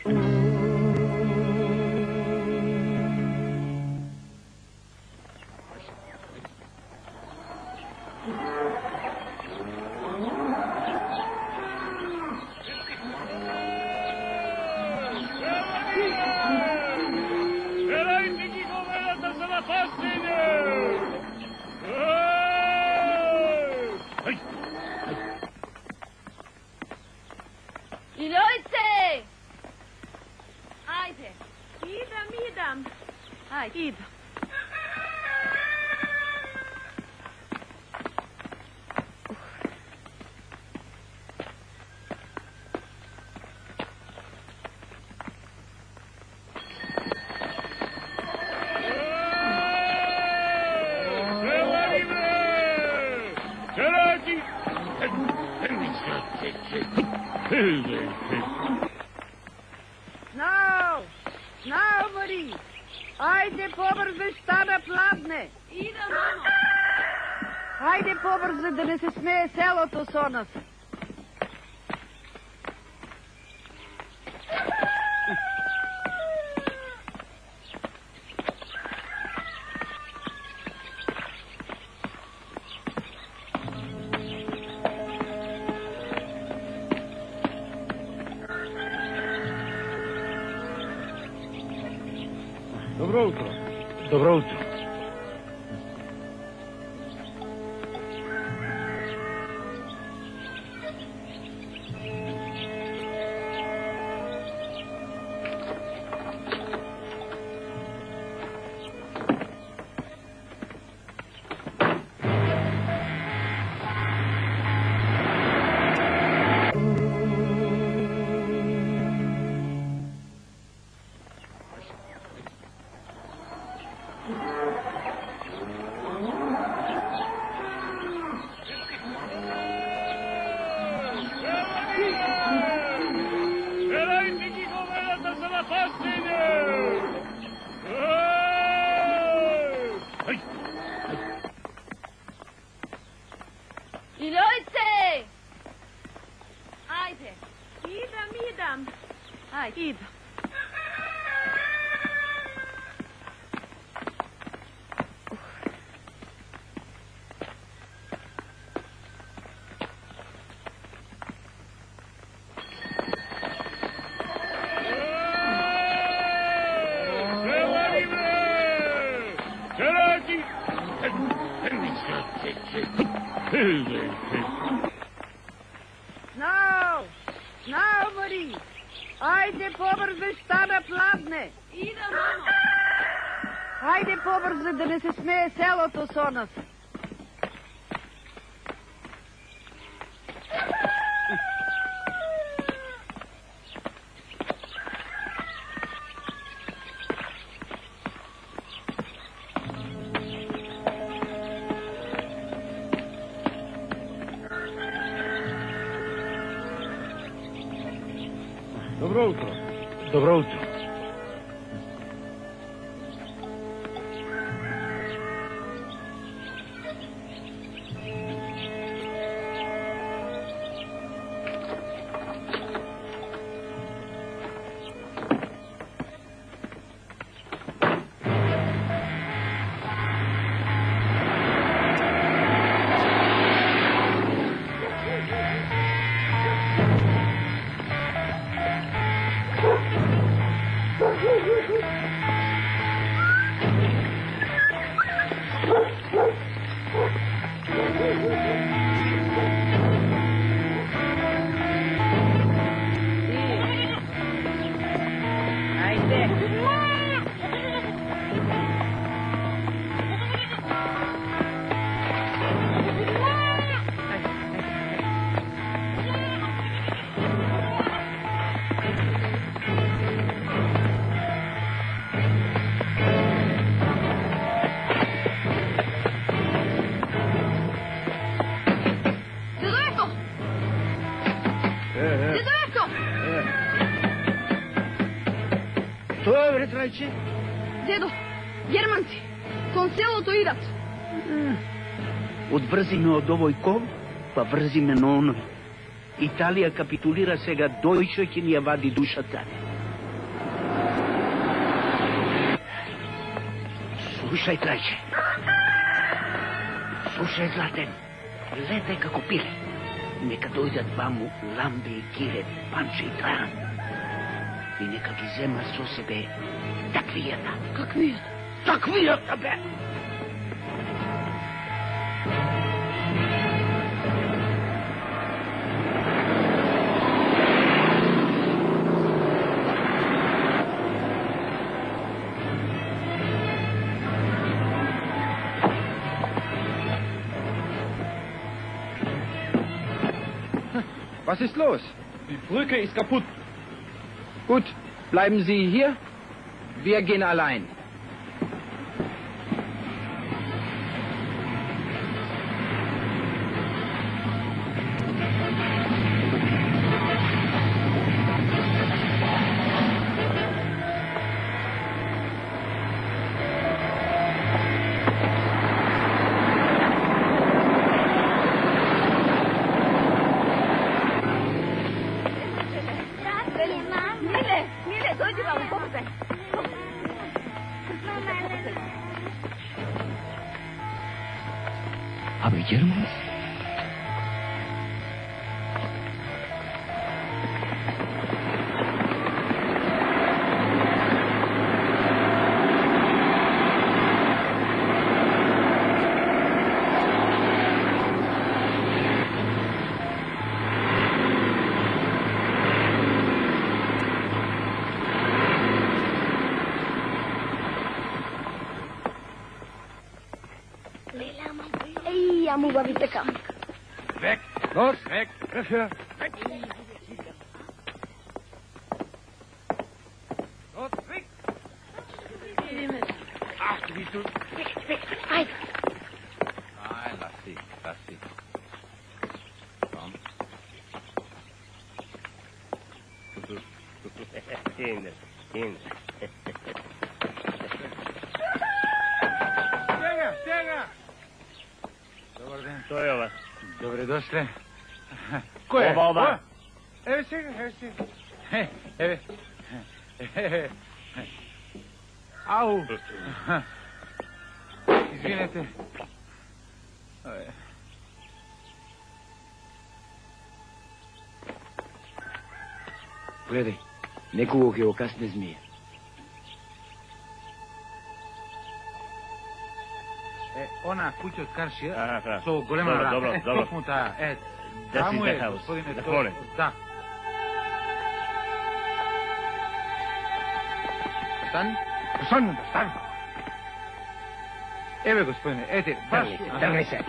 Iljojce! Ajde. Idam. Ajde. Idam. Znao, Mari. Ajde pobrzo, šta me plavne. Idem, mamo. Ajde pobrzo, da ne se smeje selo to so nas. Dobro utro. Dobro utro. Iljojce! Ajde. Idam. Ajde. Idam. Znao, Mari. Ajde pobrzo, šta me plavne. Idem, mamo. Ajde pobrzo, da ne se smeje selo to so nas. Dobro utro. Dobro utro. Trajče? Dedo, Germanci, tom селото идат. Odvrzi me od ovoj kov, pa vrzi me na onoj. Italija kapitulira сега, Dojče ќе ни ја вади душата. Slušaj, traće. Slušaj, Zlaten. Gledaj kako pile. Neka dojdat vamu Lambe i Kire, Panče i Trajan. I neka gi zema so sebe takvijeta. Kakvijeta? Takvijeta, be! Was ist los? Die Brücke ist kaputt. Gut, bleiben Sie hier. Wir gehen allein. Mile, dođi vam, popite. Aber German? Ej, ja mu bavite kam. Weg! Los! Weg! Dafür! Weg! Los, weg! Ach, wie du... Weg, weiter. Nein, lass sie. Komm. Stega! Dobar dan. To je ova. Dobrodošli. Ko je? Ova. Evo si. Evo. Au. Izvinite. Gledaj, nekoga je okasne zmije. Ona kuća od Karšija, Aha. so golema vrata. Dobro. Tamo ta, tamo je, gospodine, Da to... molim. Da. Stan. Evo, gospodine, ete, baš... Trgni se.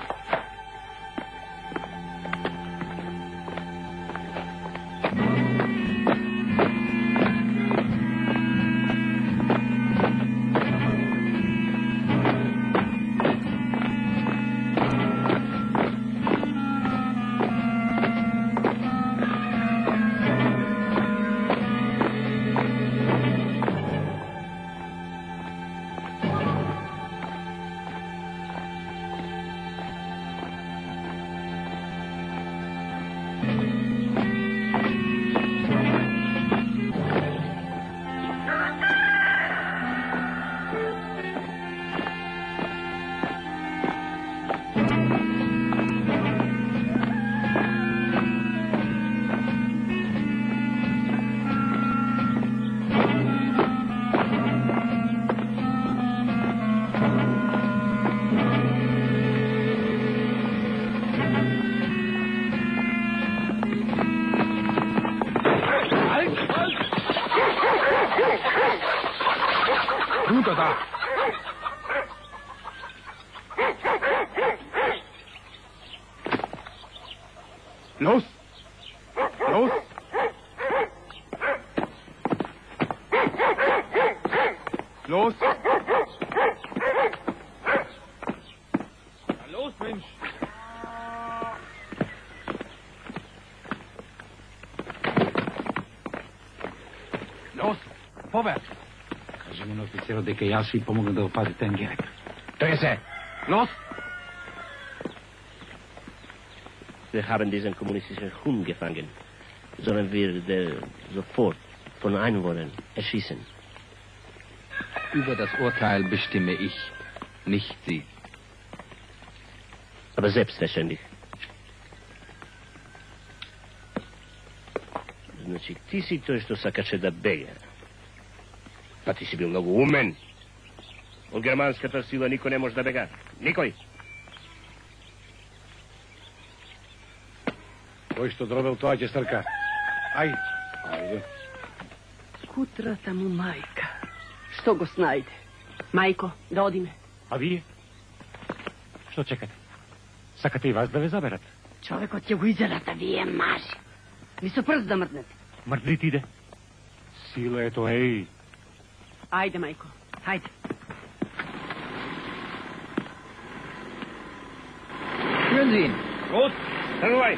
Runter da! Los! Los! Los! Na los, Mensch! Los! Vorwärts! Kaže mi oficero deke ja svi pomognem da opazite ten gerek. Trgni se. Los! Wir haben diesen kommunistischen Hund gefangen. Sollen wir sofort von Einwohnern erschießen? Über das Urteil bestimme ich. Nicht Sie. Aber selbstverständlich. Znači, ti si to što sakače da beja. Pa ti si bil mnogo umen. Od germanskata sila niko ne može da bega. Nikoj. Кой што дробил тоа ќе стрка? Ајде. Ајде. Kutrata mu majka. Što go snajde? Majko, da odime. А вие? Што чекате? Сакате и вас да ве заберат? Човекот ќе го изерат, а вие маши. Ви со прст да мрднете. Мрдит иде. Сила ето, еј. Ajde, majko, ajde. Führen Sie ihn. Gut, trănuai.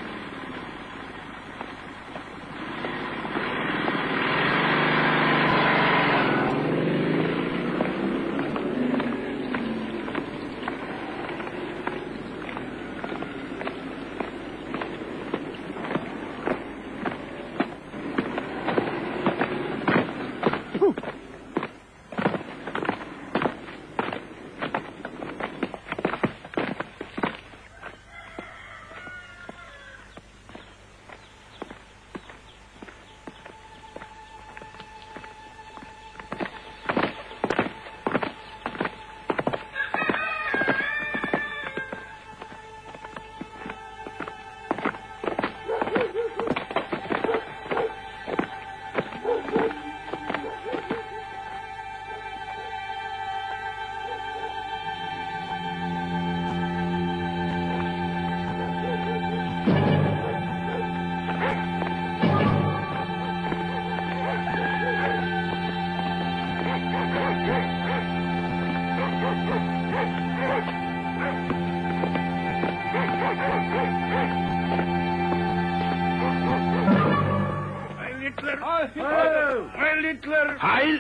Heil Hitler! Heil!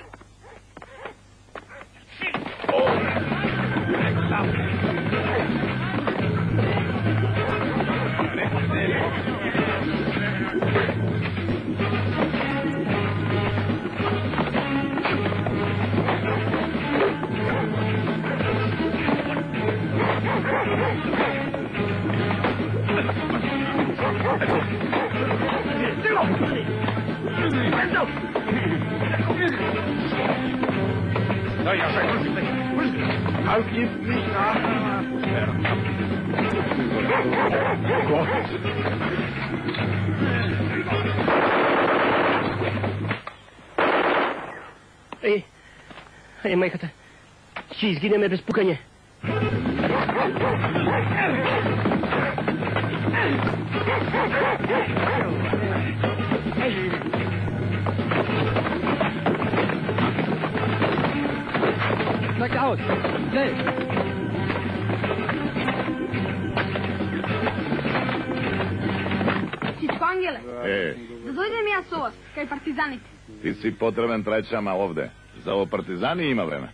Halt jetzt nicht nach. Gott. Ej, majkата, ще изгинеме без пукане. Steigt aus. Schnell. Всичко, Ангеле. Да дойдем ја со вас, кај партизаните. Ти си потребен трајчама овде. За ово партизани има време.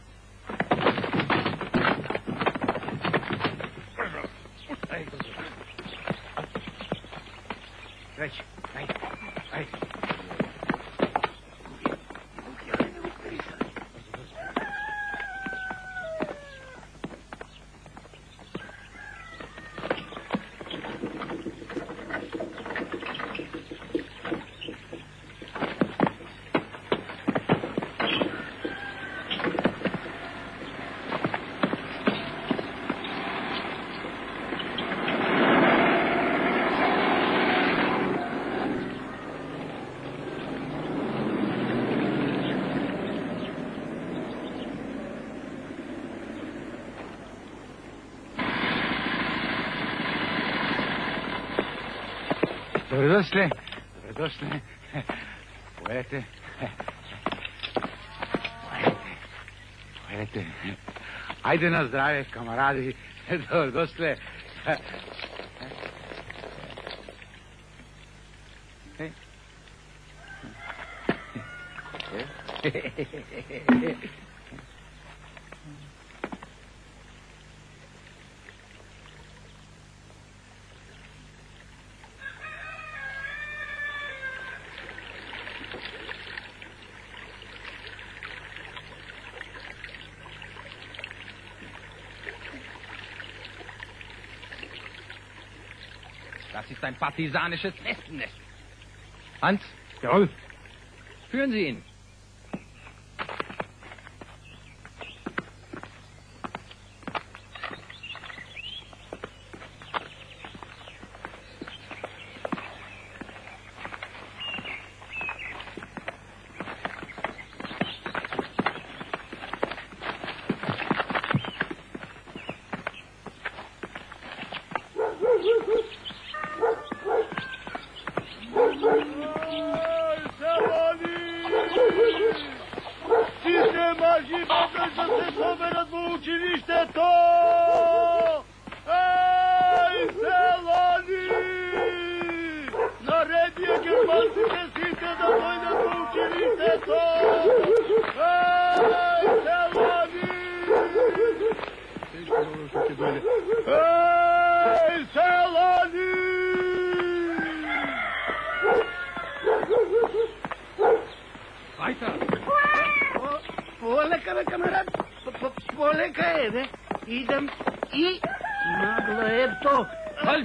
Dobrodošli. Dobrodošli. Povedete. Povedete. Ajde na zdravje, kamaradi. Dobrodošli. Das ist ein partisanisches Wespennest. Hans, Jawohl. führen Sie ihn. Полека, бе, камерат. Полека е, бе. Идам и... Нагло ето. Halt!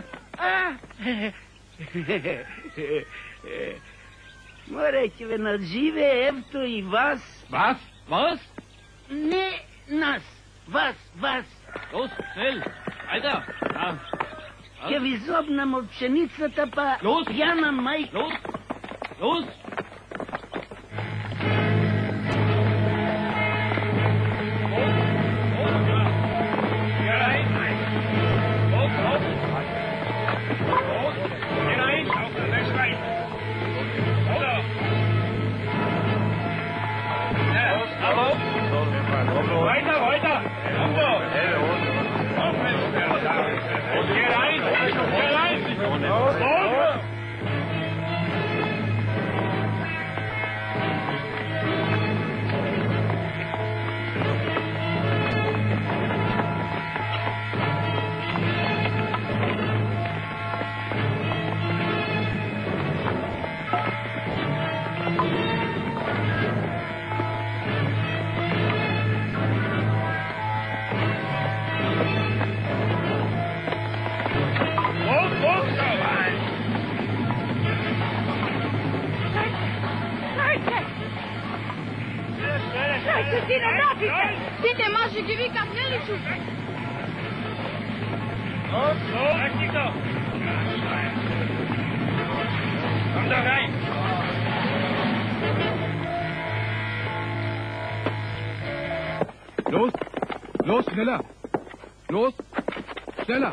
Морете, бе, надживе, ето и вас. Was? Was? Не нас. Вас. Los, schnell! Weiter! Ja. Ще ви зобнам от пшеницата, па... Los! Пяна майка. Los! Los! Sine, može ги викам, не ли чу? Los! Los, schneller! Los! Schneller!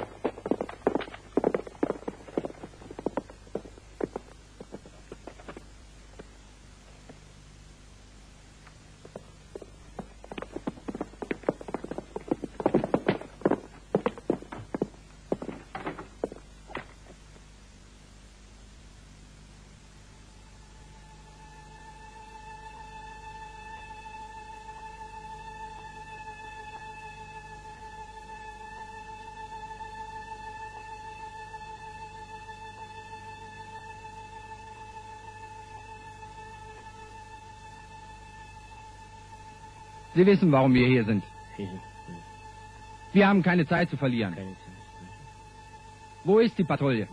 Sie wissen, warum wir hier sind. Wir haben keine Zeit zu verlieren. Wo ist die Patrouille?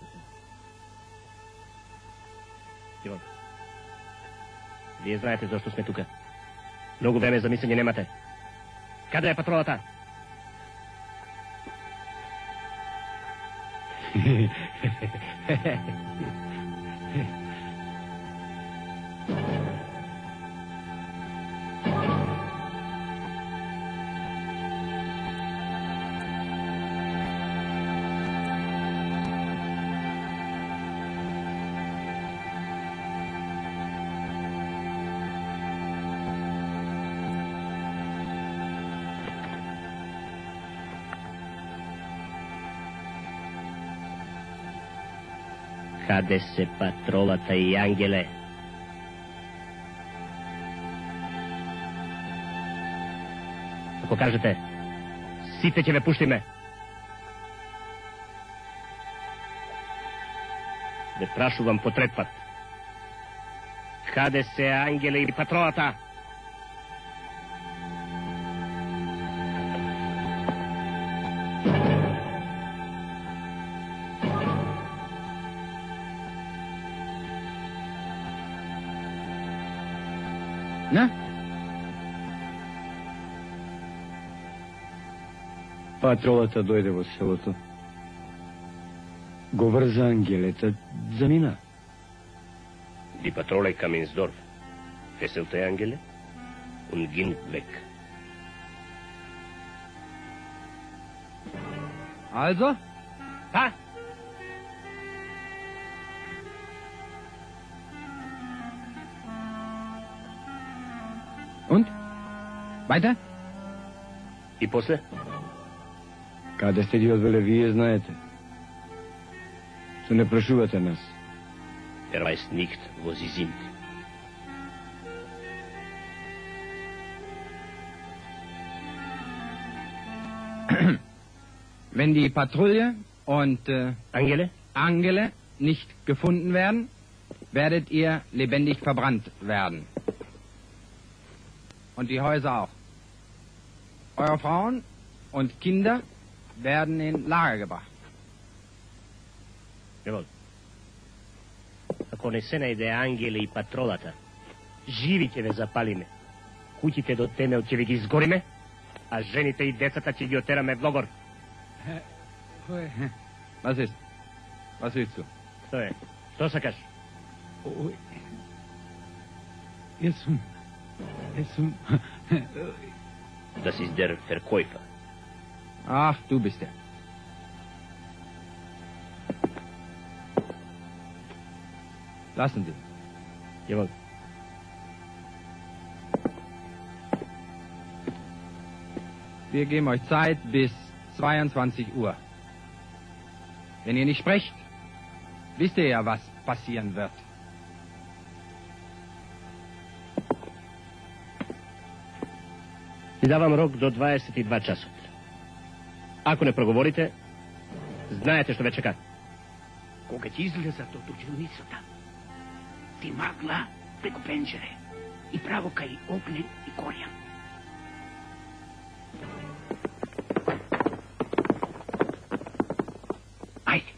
Иван, вие знаете защо сме тука. Много време за мислене немате. Къде е патрулата? Къде се патролата и ангеле? Ако кажете, сите ќе ве пуштиме. Ве прашувам по трет пат. Къде се ангеле и патролата? Ne? Патролата дојде во селото. Го врза ангелета за мина. Die Patrole kam ins Dorf. Fesselte Angele und ging weg. Also? Ha! Und? Weiter? И после? Каде сте ги одвеле, вие знаете. Што не прашувате нас. Weiß nicht, wo sie sind. Wenn die Patrouille und Angele nicht gefunden werden, werdet ihr lebendig verbrannt werden. Und die Häuser auch. Eure Frauen und Kinder werden in Lager gebracht. Jawohl. Ако не се најде Ангеле и патролата, живи ќе ве запалиме. Куќите до Темел ќе ви ги изгориме, а жените и децата ќе ги отераме в логор. Was ist? Was willst du? Што е? Што сакаш? Das ist der Verkäufer. Ach, du bist der. Lassen Sie. Jawohl. Wir geben euch Zeit bis 22 Uhr. Wenn ihr nicht sprecht, wisst ihr ja, was passieren wird. Ви давам рок до 22 часот. Ако не проговорите, знаете што ве чека. Кога ќе излезат од училницата, ти магла преку пенџере и право кај Огнен и Коријан. Ајде.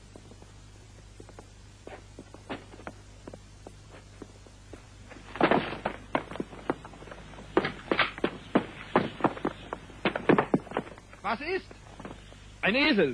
Was ist? Ein Esel.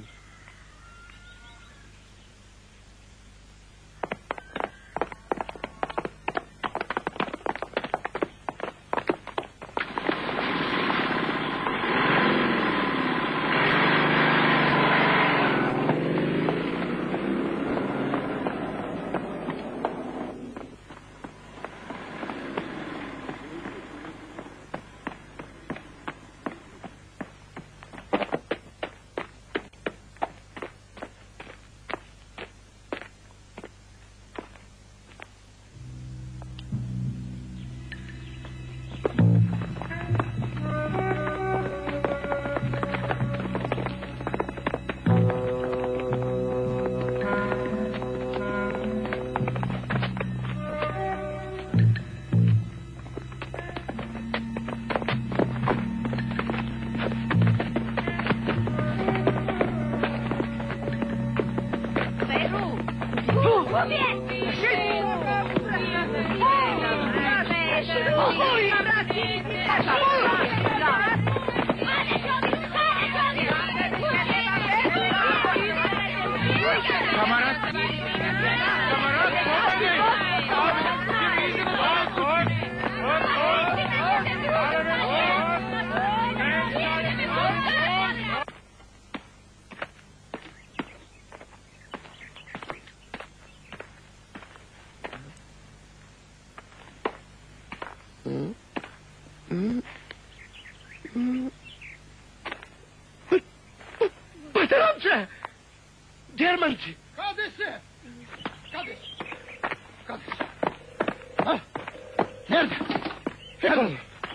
Patromče! Germanci! Kade se? Kade? Kade? Ha? Nerede? Evo!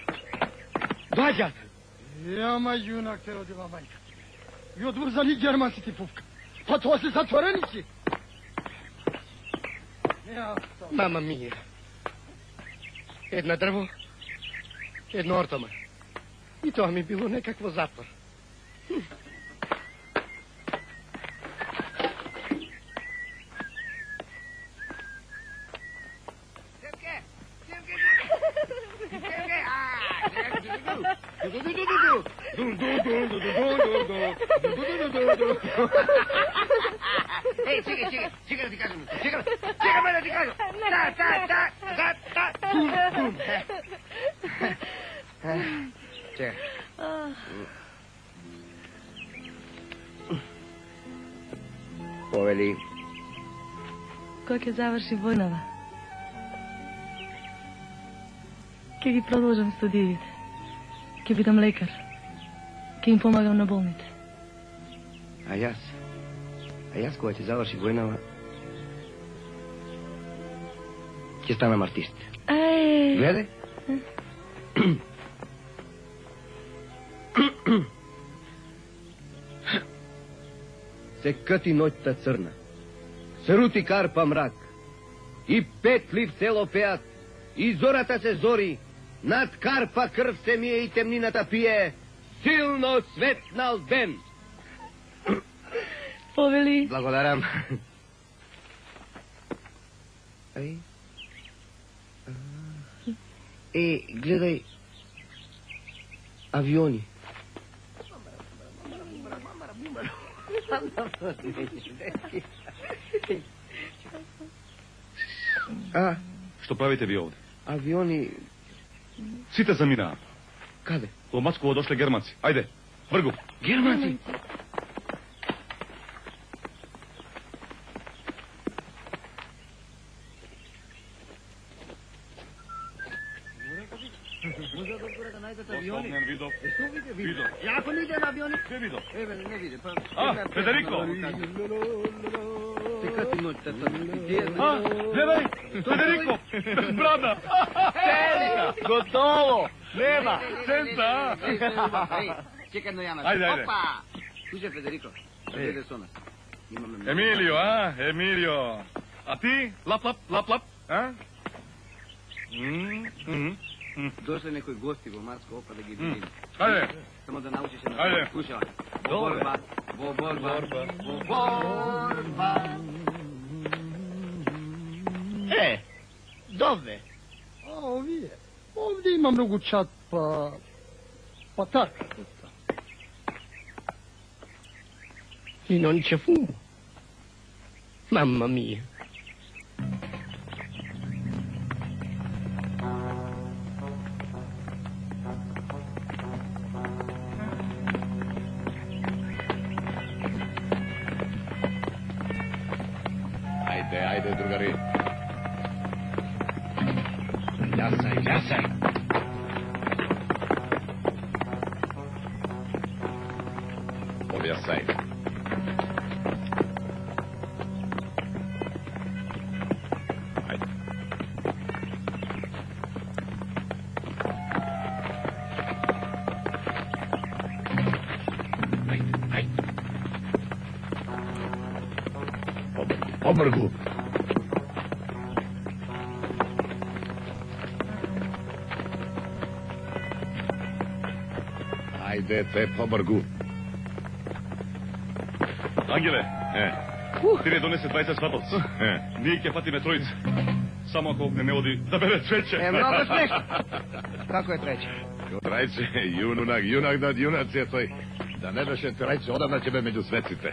Dođat! Jama junak te rodila majka. I odvrzali Germanci ti pupka. Pa to se zatvorenici. Mama mia. Една дрво, едно ортома. И тоа ми било некакво затвор. Ej, čekaj da ti kažem. Čekaj da ti kažem. Čekaj. Poveli. Ko ќе заврши војнава, ќе ги продолжам студиите. Ќе бидам лекар. Ќе им помагам на болните. А јас кога ќе заврши војнава, ќе станам артист. Гледај. Се къти ноќта црна, се рути карпа мрак, и петли в село пеат, и зората се зори, над карпа крв се мие и темнината пие, силно светнал ден. Повели. Благодарам. Гледај, авиони. Што правите ви овде? Авиони... Сите заминаа. Каде? Во Мацково дошле германци. Ајде, вргу. Германци? Видов. Јако не иде на авиони? Ке видов? Не виде. Федерико! Тека ти ноќта Гледај, Федерико! Без брада! Готово! Нема! Сенца! Чекај на Јана. Ајде. Опа! Слушај, Федерико, дојде со нас. Емилио, Емилио. А ти? Лап, а? Дошле некои гости во Марско опа да ги видим. Ајде. Само да научиш на Ајде. Слушај. Во борба. Дове. Ovdje ima mnogo čat, pa tako. I non c'è fumo. Mamma mia. Ajde, drugari. Јасај. Objasaj. Ajde. Pobrgu. Ajde, te pobrgu. Ангеле, ти не донесе 20 сватовци. Ние ќе патиме тројца. Само ако не оди да бере треće. Много смешно. Како е треće? Треće, junak nad junac je toj. Da ne беше треće, odavno će be među svecite.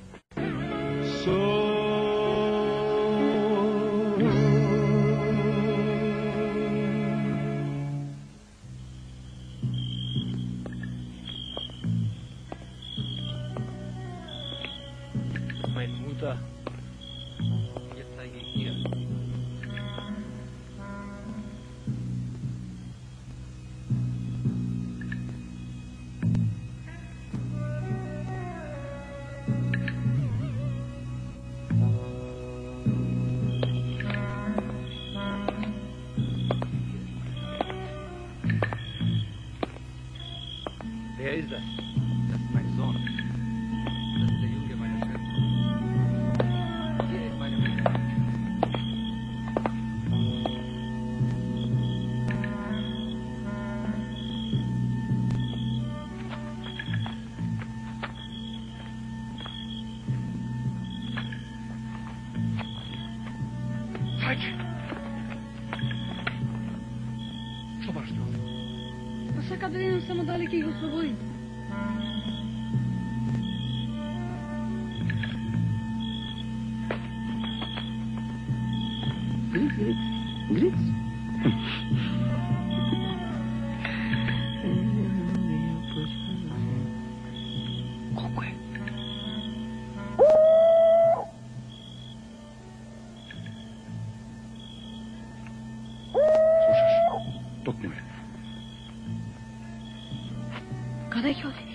Wer ist das? Das ist mein Sohn. Das ist der Junge meiner Schwester. Hier ist meine Mutter. Что баш ти? Pa сега да видим само дали ќе го ослободим. Гриц. Колко е? Слушаш, токму е. Каде ќе оди?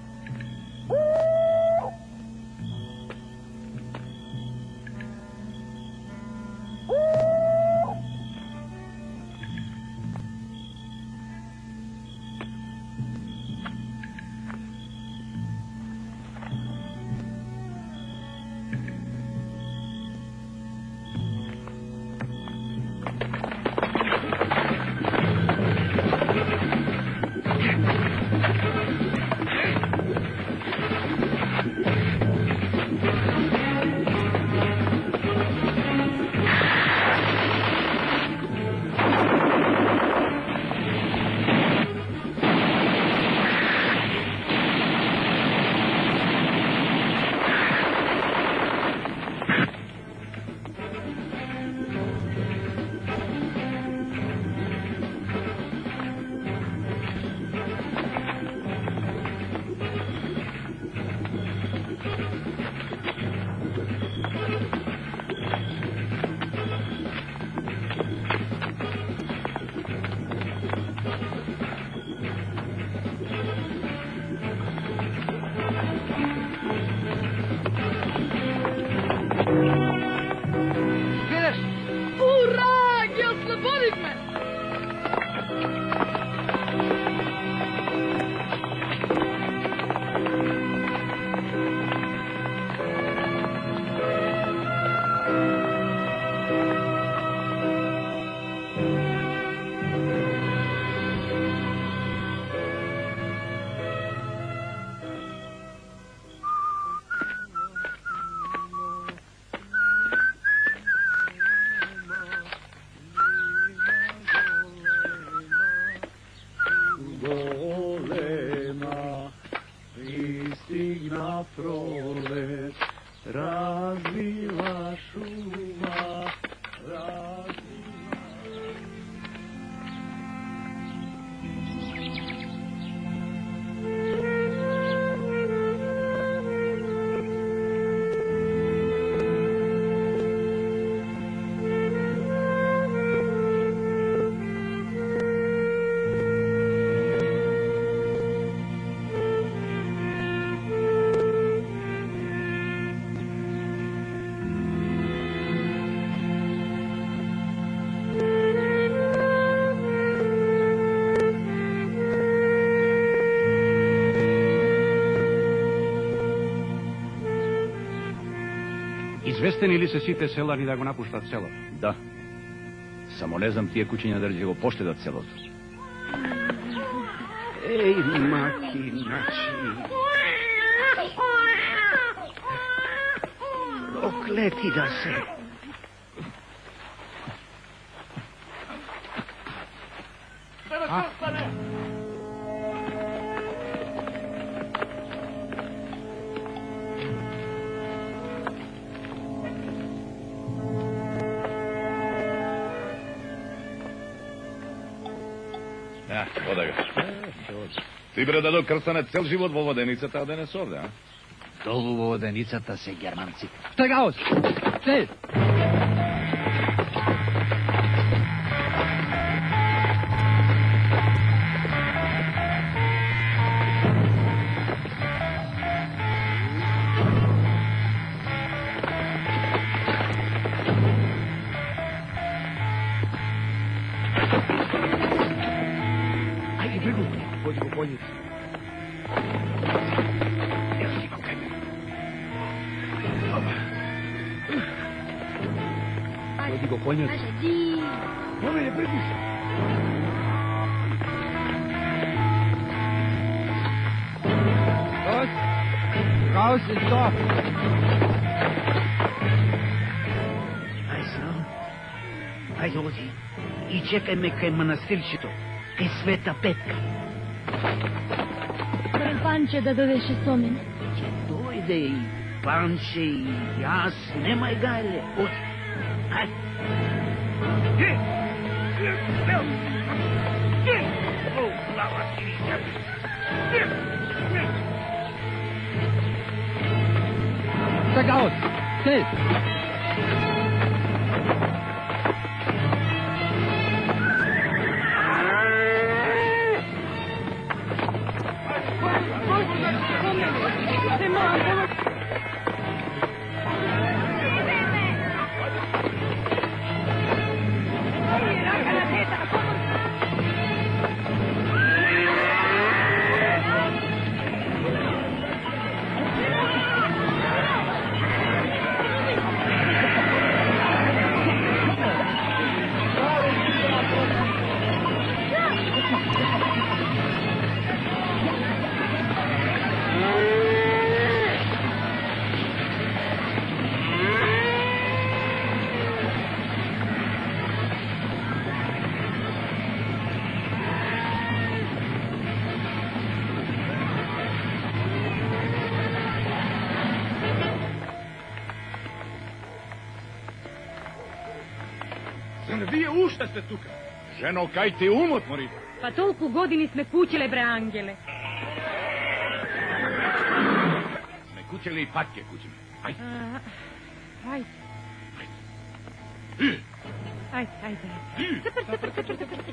Известени ли се сите селари да го напуштат село? Да. Само не знам тие куќиња дали ќе го поштедат селото. Ей, макиначи. Проклети да се. Ода го. Ти бре дадо крстане цел живот во воденицата, а денес овде, а? Долу во воденицата се германци. Steig aus! Schnell! Raus ins Dorf! Ajde, ozi. I čekaj me kaj manastirčito, kaj Sveta Petka. Barem Panče da dovеше со мене. Dojde i Panče i jas, nemaj dalje. Aj. O, glava ti. Steig aus! Schnell! Вие уште сте тука. Жено, кај ти умот, мори. Па толку години сме куќеле, бре, Ангеле. Сме куќеле и пат ќе куќиме. Ајде. Ајде. Ајде. Цепр.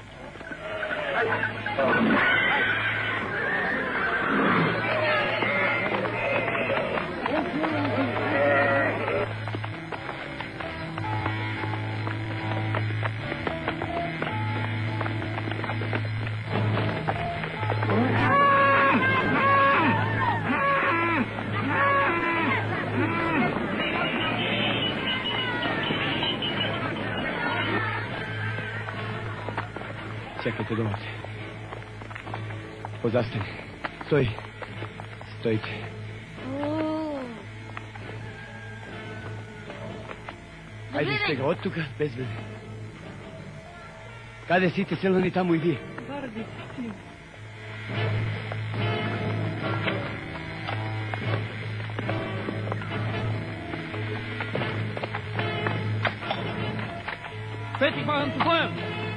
Čekajte dođe. Pozastani. Stoji. Stojite. Ajde ste ga od tuga, bez veze. Kade site selani tamo i vi? Bardi, ti. Fertig machen zu feuern!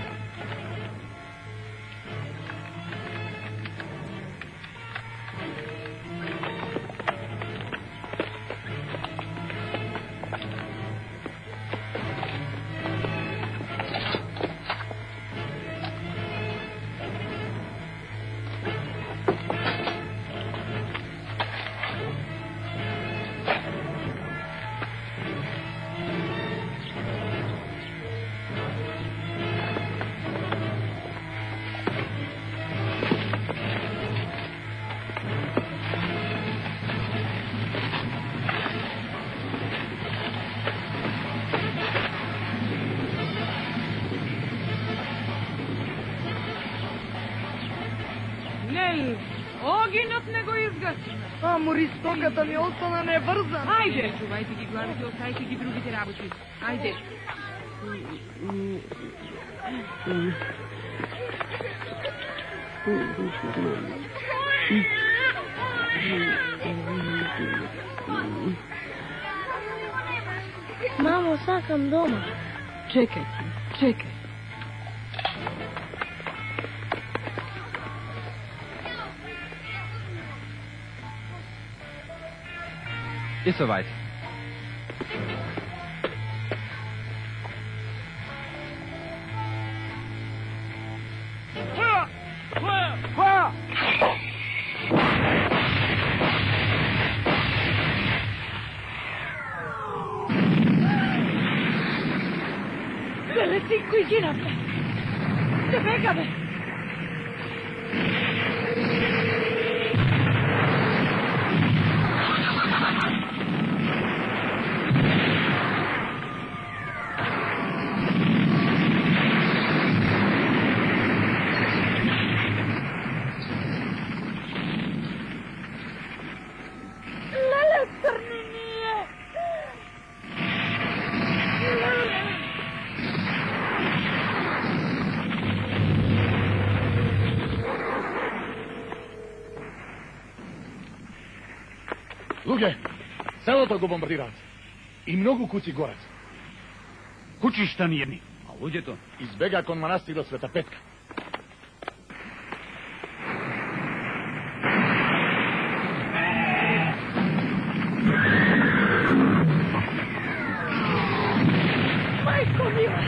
Огинот не го изгаси. Амо, ристоката ми остана неврзана. Ајде, чувајте ги главите, оставите ги другите работи. Ајде. Мамо, сакам дома. Чекај, чекај. Ist soweit. Feuer! Feuer! Feuer! Belle, si qui, ginapre. Te pégame. Luge, селото го бомбардираат. И многу куќи горат. Куќишта мирни. А луѓето избега кон манастирот Света Петка. Мајко мила!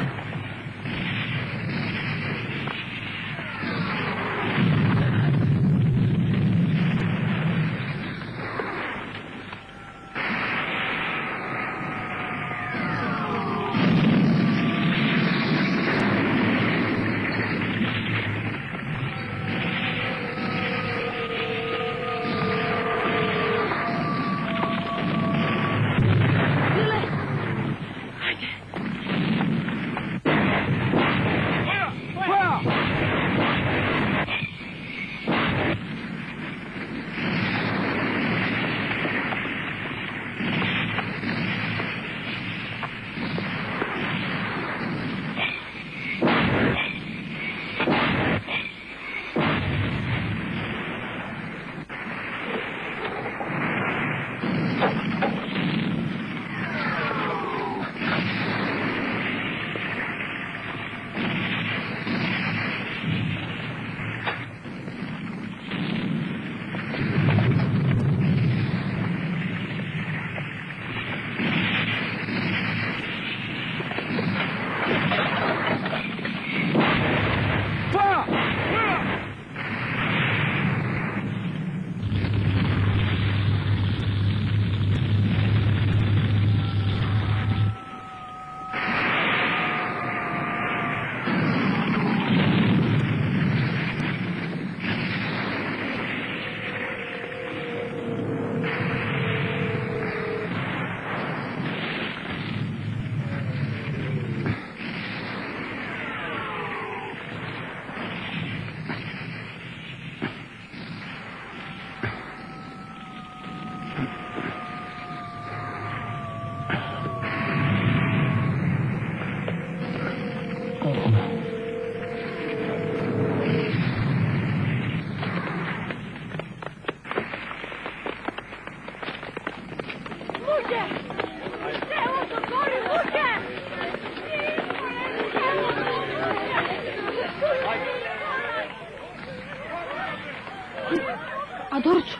Адорчо!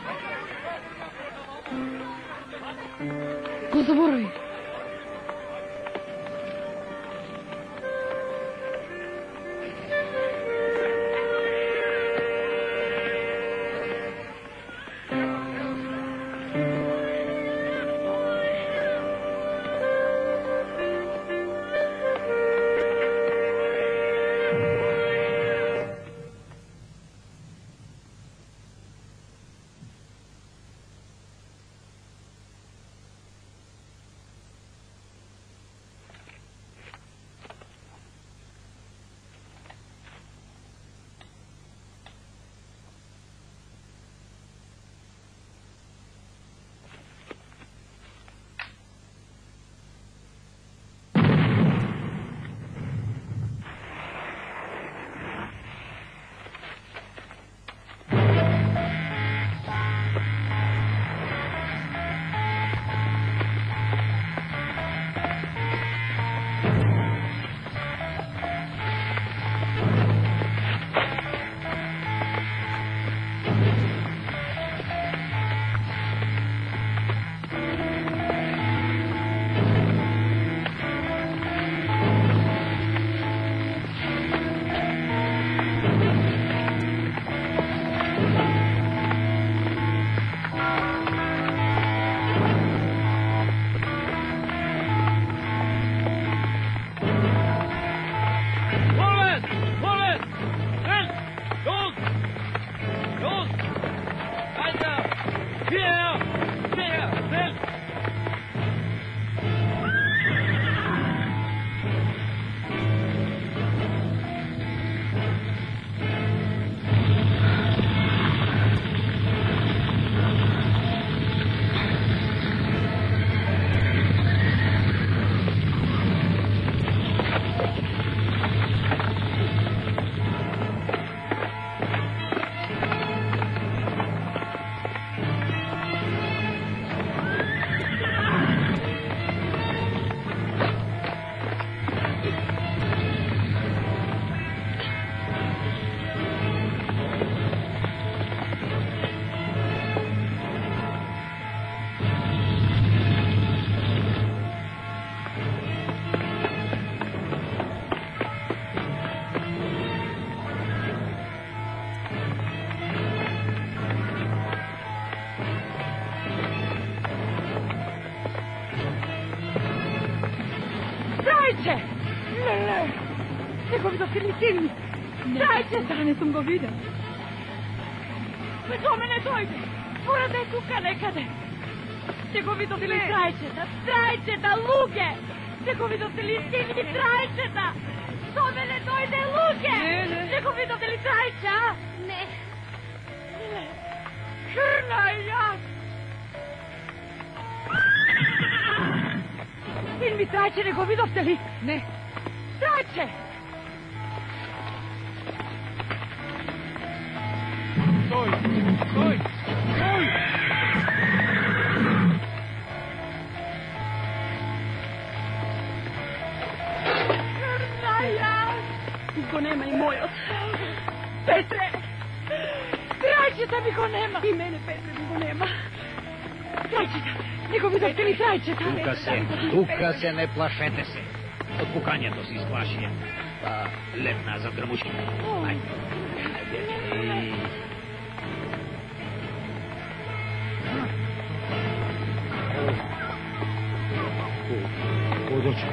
Го заборави. vidovte li sin mi? Trajčeta! Ne sam go vidio. Pa do mene dojde. Mora da je tuka nekade. Nego vidovte li trajčeta, luke! Nego vidovte li sin mi trajčeta! Do mene dojde luke! Nego vidovte li trajča? Ne. Krnaja! Sin mi trajče, nego vidovte li? Ne. Trajče! Stoj! Stoj! Stoj! Krnaja! Go nema i moj Petre! Trajčeta mi go nema! I mene, Petre, mi go nema. Trajčeta! Nego vidovte li trajčeta? Tuka se, ne plašete se. Od pukanja to si isplašio. Pa, lep nazad, grmuški. Ajde. Dođi.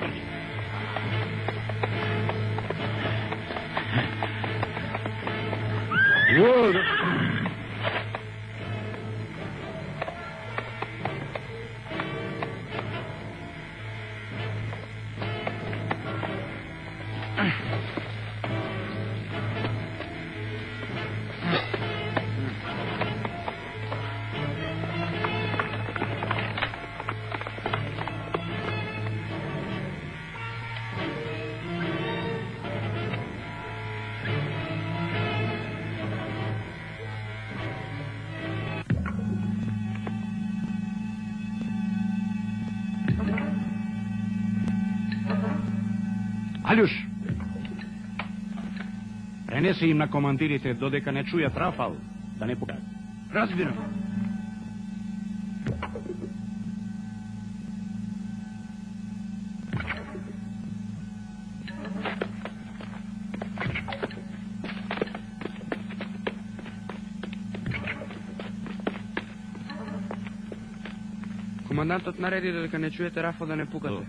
Aljuš! Prenesi im na komandirite, dodeka ne čuje trafal, da ne pokaže. Разбирам. Командантът нареди додека не чуете рафал да не пукате.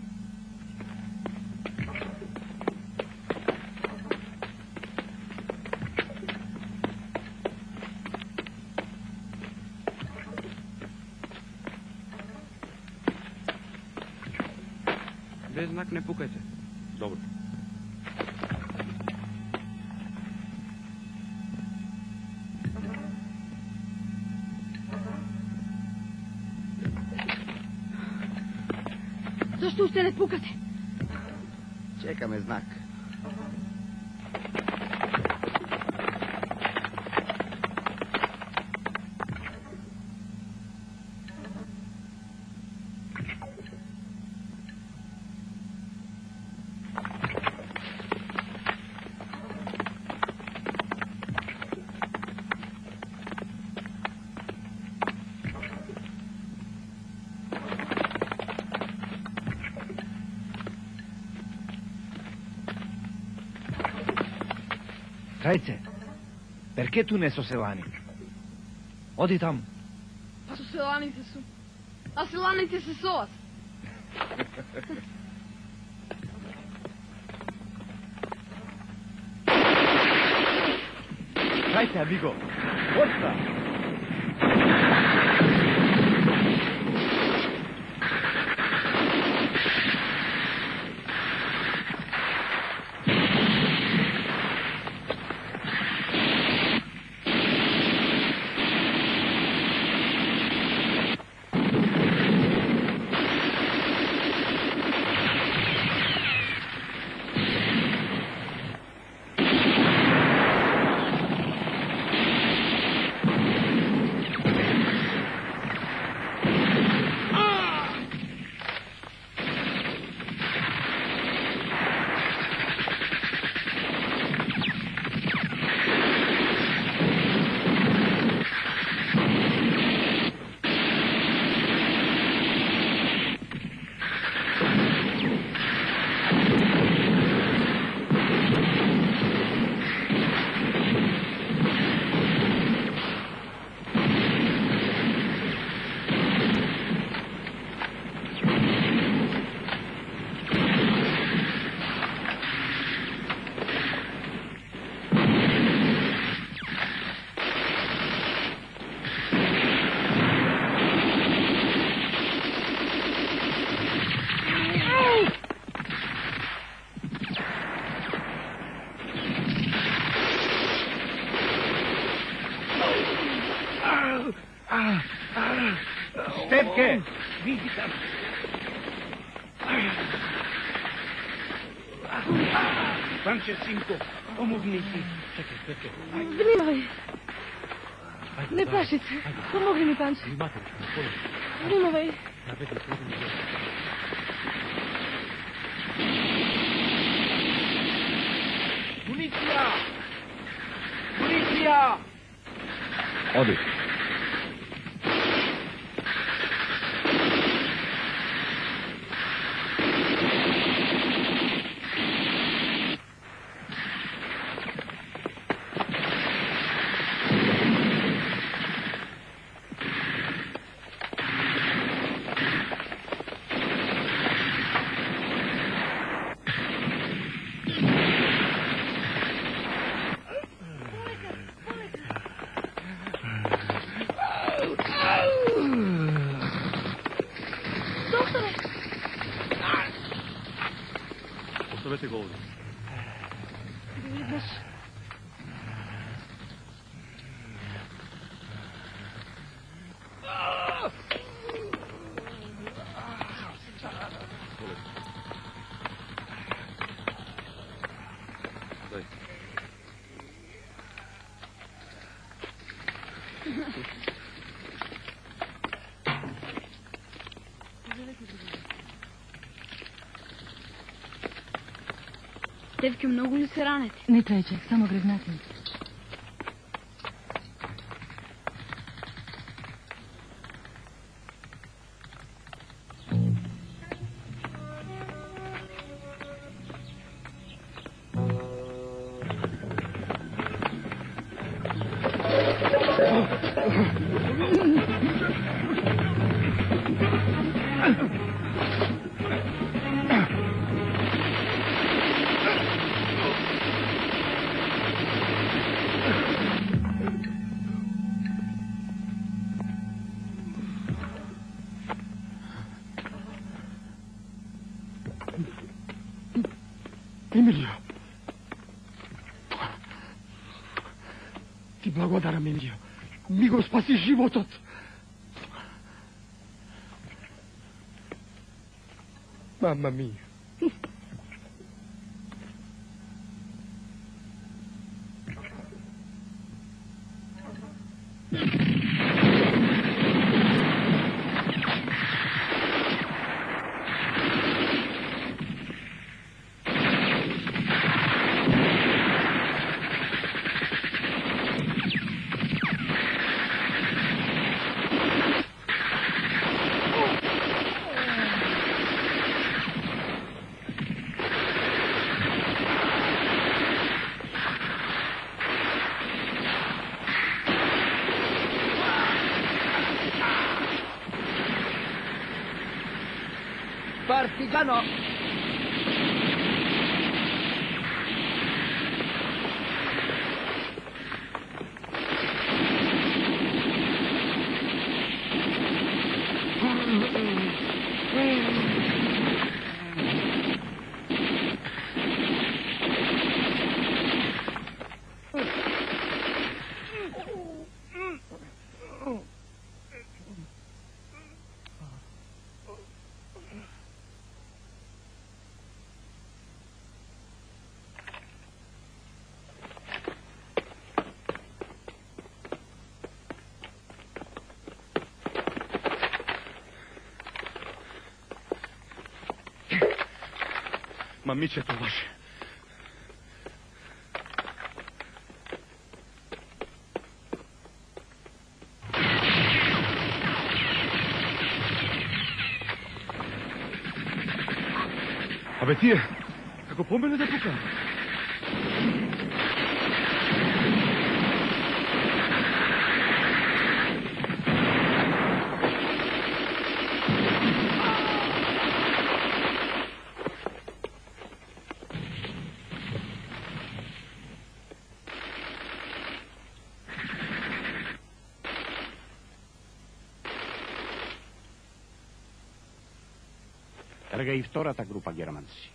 Без знак не пукайте. Добро. Защо още не пукате? Чекаме знак. Trajce, perché tu ne so selani? Odi tam. Pa su selaните su. A selaните se soas. Trajce, amigo. Forza! Stepke! Vidi tamo. Panče, sinko, pomogni si. Čekaj. Vnimavaj. Ne plaši se. Pomogni mi, Panče. Vnimavaj. Municija! Odi. Ostavete ga ovdje. Ideš. Daj. Стевке, много ли се ранете? Не трече, само гръбнатин. Емилио. Ти благодарам, Емилио. Ми го спаси животот. Мама ми. Partigiano! Мамичето ваше. Абе тие, како помеле да пука? Трга и втората група германци.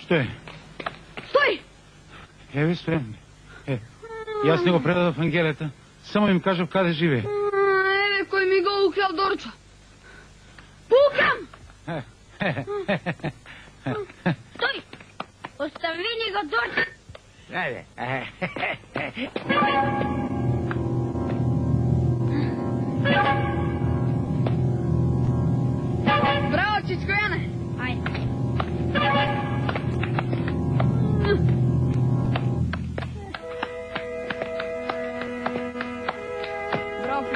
Стои. Стои! Еве, стојам. Јас не го предадов Ангелета. Само им кажав каде живее. Еве, кој ми го украл Дорчо. Пукам! Стои! Остави ни го Дорчо! Ајде. Браво, Чичко Јане! Ајде. Браво.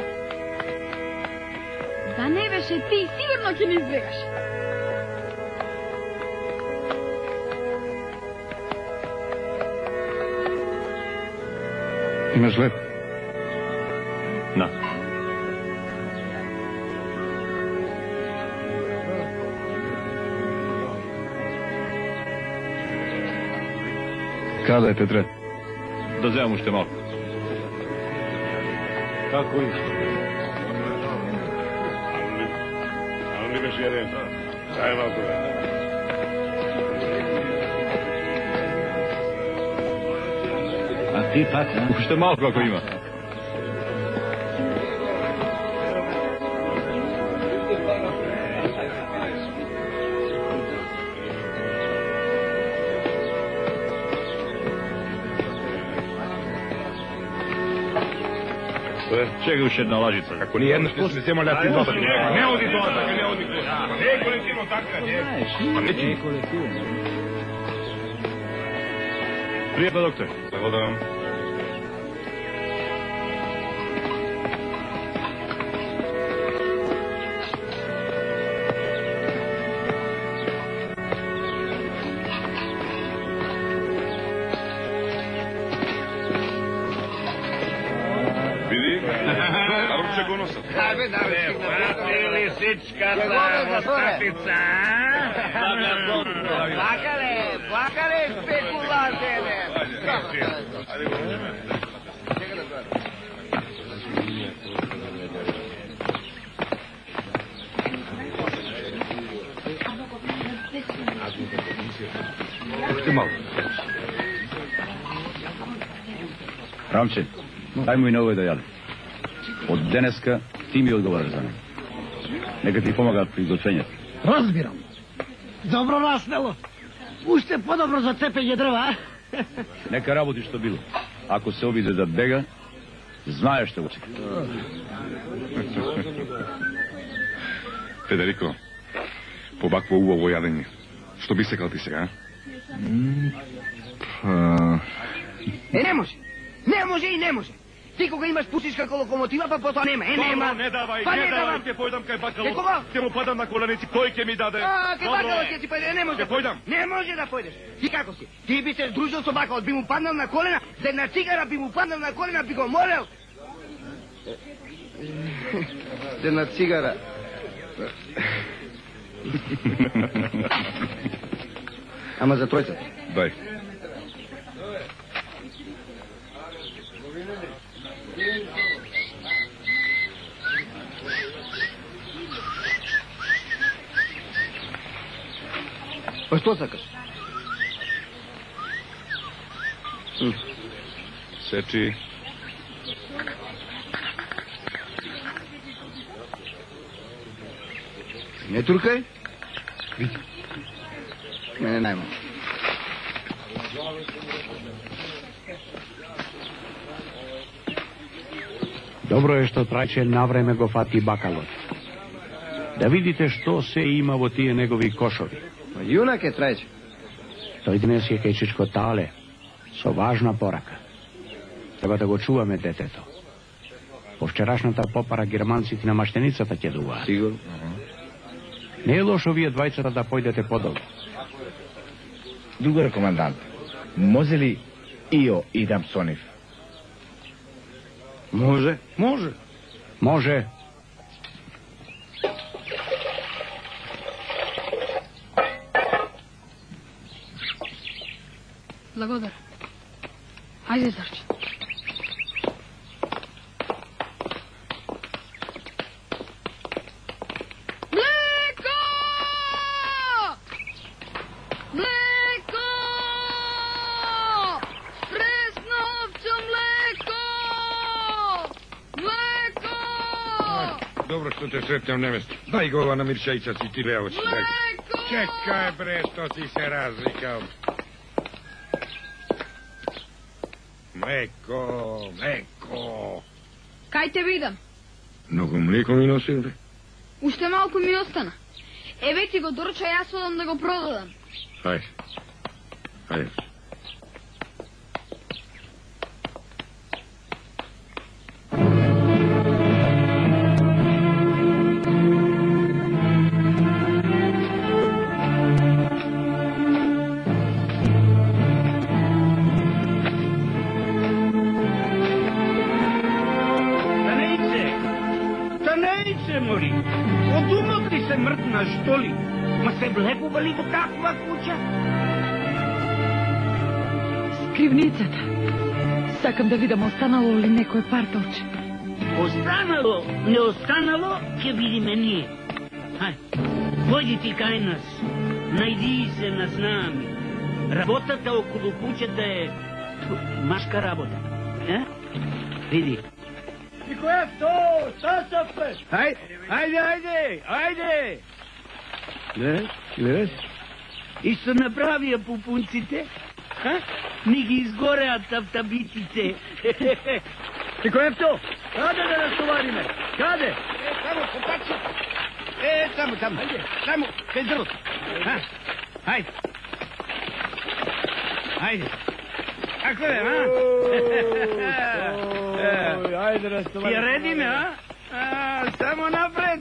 Да не беше ти, сигурно ќе ни избегаш. Имаш леп? На. Каде е, Петре? Да вземам уште малко. Како и? Али беше еден. Ај малко. А ти пак, а? Уште малко ако има. Чекай уште една лажица. Како ни една што се зема ля ти доста. Не оди тоа, не оди тоа. Не е колективно така, не. Пријатно, доктор. Благодарам. Види? Наруче го носат. Абе, наруче го носат. Лисичката, стапица, Плакале, спекулателе. Уште малко. Рамче, дај му и на овој да јаде. Од денеска ти ми одговараш за него. Нека ти помага при готвењето. Разбирам. Добро раснело. Уште подобро за цепење дрва, а? Нека работи што било. Ако се обиде да бега, знаеш што го чека. Федерико, по вакво убаво јадење, што би секал ти сега, Не може. Не може и не може. Ти кога имаш пушиш како локомотива, па потоа нема. Нема. Добро, не давај, Па не давај, давам. ќе појдам кај бакалот. Е, кога? Ќе му падам на коленици, тој ќе ми даде. Кај бакалот ќе ти појде, не може Ќе да појдам. Не може да појдеш. Ти како си? Ти би се здружил со бакалот, би му паднал на колена, за една цигара би му паднал на колена, би го молел. За една цигара. Ама за тројцата. Дај. Па што сакаш? Сечи. Не туркај? Мене најма. Добро е што Трајче навреме го фати бакалот. Да видите што се има во тие негови кошови. Јунак е Трајче. Тој денес е кај Чичко Тале со важна порака. Треба да го чуваме детето. По вчерашната попара германците на маштеницата ќе дуваат. Сигурно. Не е лошо вие двајцата да појдете подолу. Другар командант, може ли ио идам со нив? Може. Може. Може. Благодар. Ајде, Зарче. Млеко! Млеко! dobro što te sretnem nevestu. Daj ga ova namiršajica si ti leoci. Mleko! Čekaj bre, što si se razlikao. Mleko. Kaj te vidam? Mnogo mlijeko mi nosim, bre. Уште малку ми остана. Еве ти го дорча, јас одам да го продадам. Хајде. Što li? Ma se vлекували во каква куќа? Скривницата. Сакам да видам останало ли некое партолче. Останало, не останало, ќе видиме ние. Хај, дојди ти кај нас. Најди се нас нами. Работата околу куќата е машка работа. Види. И која то? Сасапе! Ајде! Гледаш? И што направија пупунците? Ни ги изгореа таптабиците. И кој е то? Каде да разтовариме? Каде? Само, попачи. Само. Само, кај дрвото. Ајде. Како е, Ајде разтовариме. Ја редиме, Само напред.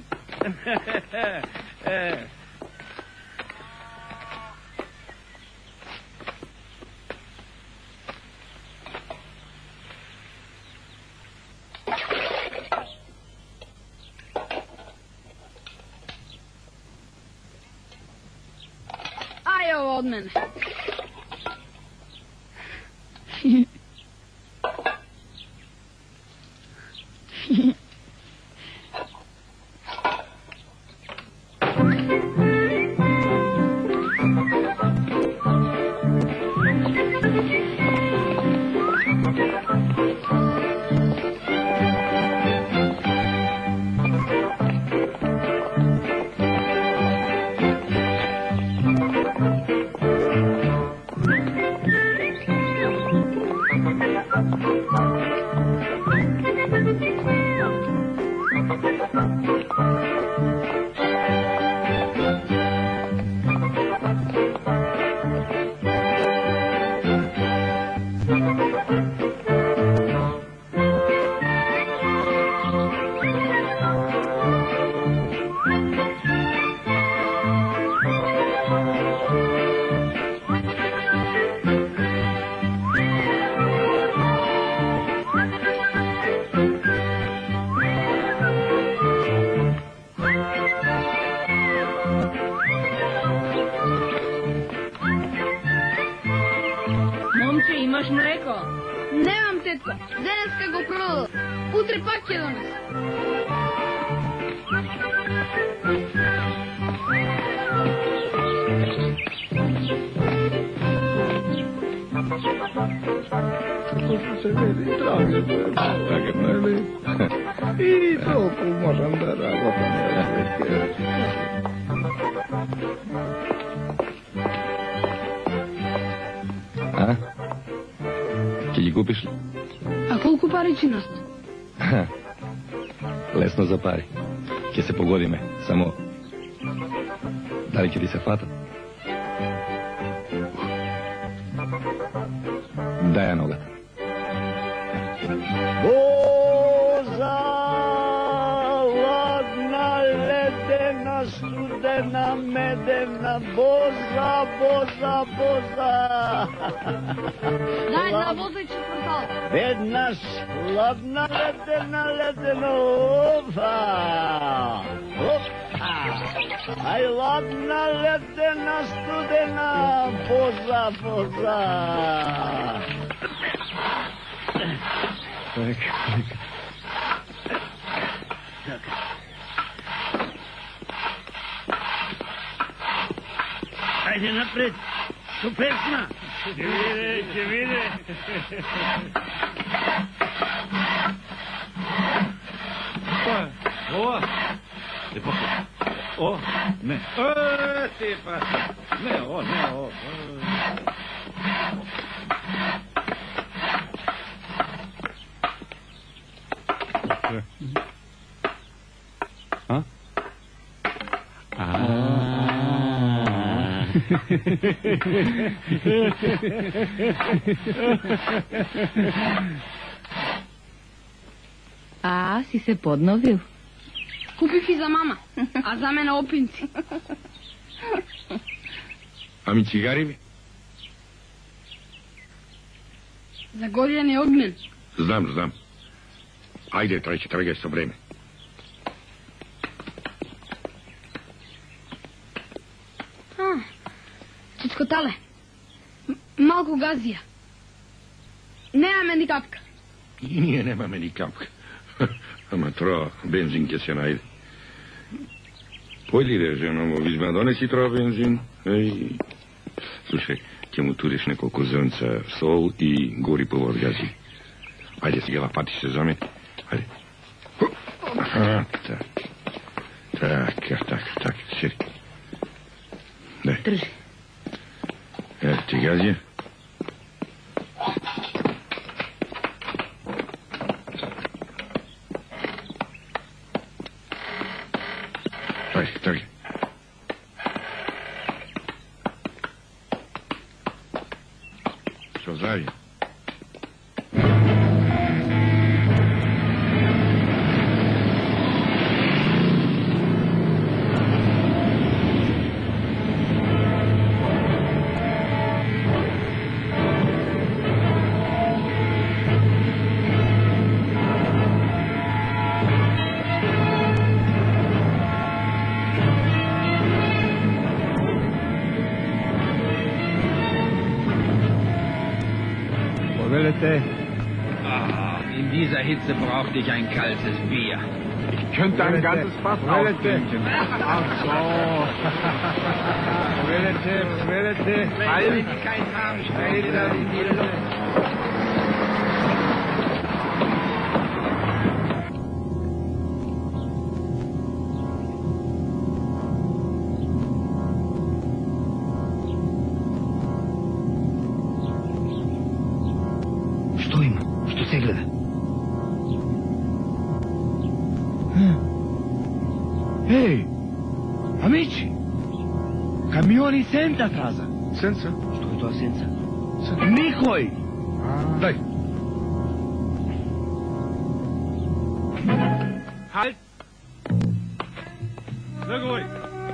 Ај ово од мене. Немам, тетко. Денеска го продадов. Утре пак ќе донес. Se vedi, drage mele. I толку можам да работам. Ќе ги купиш ли? А колку пари ќе нас? Лесно за пари. Ќе се погодиме. Само дали ќе ти се фатат? Дај ја ногата. Боза, ладна, ледена, студена, медена, боза. Дај на боза и четвртал. Веднаш, ладна, ледена, опа. Ај, ладна, ледена, студена, боза. Ајде напред, со песна. Ќе виде. Ova. O, ne. Ti pa. Ne, o. A? A, si se podnovil? Kupih i za mama, a za mene opinci. A mi cigarevi? Zagorjen je ognjen. Znam. Ajde, tragaj sa vreme. Čičkotale, malko gazija. Nema me ni kapka. I nije, nema me ni kapka. Ама троа бензин ќе се најде. Појди да жено, визма донеси троа бензин. Слушай, ќе му туриш неколку зрнца сол и гори повор гази. Ајде сега пати се за мен. Ајде. Так, сери. Дај. Држи. Ето ти газија. Тръгай. Що зави? In dieser Hitze brauchte ich ein kaltes Bier. Ich könnte ein ganzes Fass austrinken. Ach so. Relativ. Wenn Sie keinen haben, stellen das in die Luft. Što ima? Što se gleda? Ej, amici, kamioni senza atrasa. Senza? Što je to senca? Nihoj! Daj. Halt! Zagovori!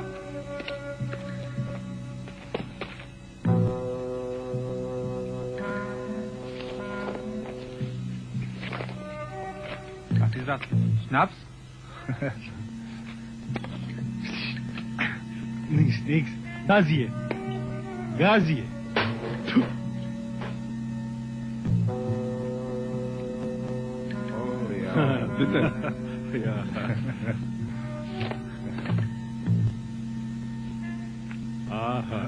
Was ist das? Schnaps? Nix. Gazije. Bitte. Ja. Aha.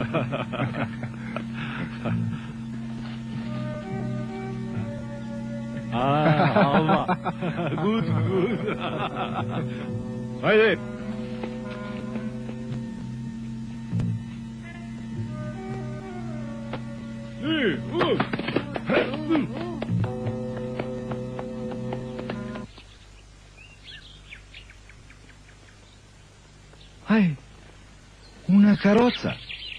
Aber. Gut. Haydi. Una karoca.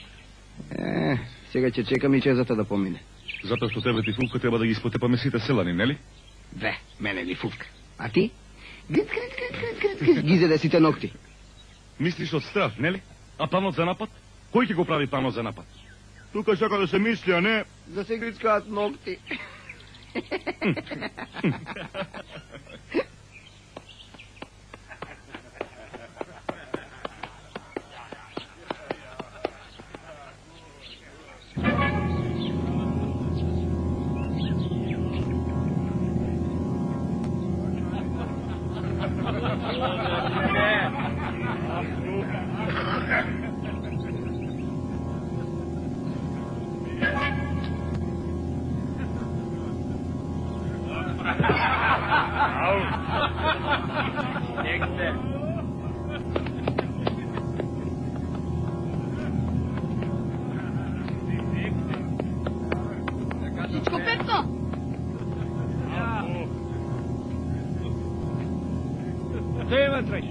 Сега ќе чекам и чезата да помине. Затоа што тебе ти фулка треба да ги испотепаме сите селани, нели? Бе, мене ли фулка. А ти? Грит, ги заде сите ногти. Мислиш од страх, нели? А планот за напад? Кој ќе го прави планот за напад? Тука сака да се мисли, а не... Да се грицкаат ногти.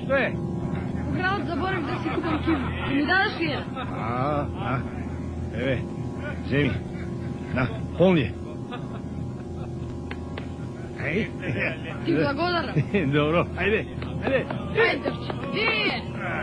Što je? U grad zaboravim da si kupam kivu. Ti mi dadaš li jedan? Ewe, zemi. Na, polni je. Ti blagodaram. Dobro, ajde. Ajde, devče, gdje je?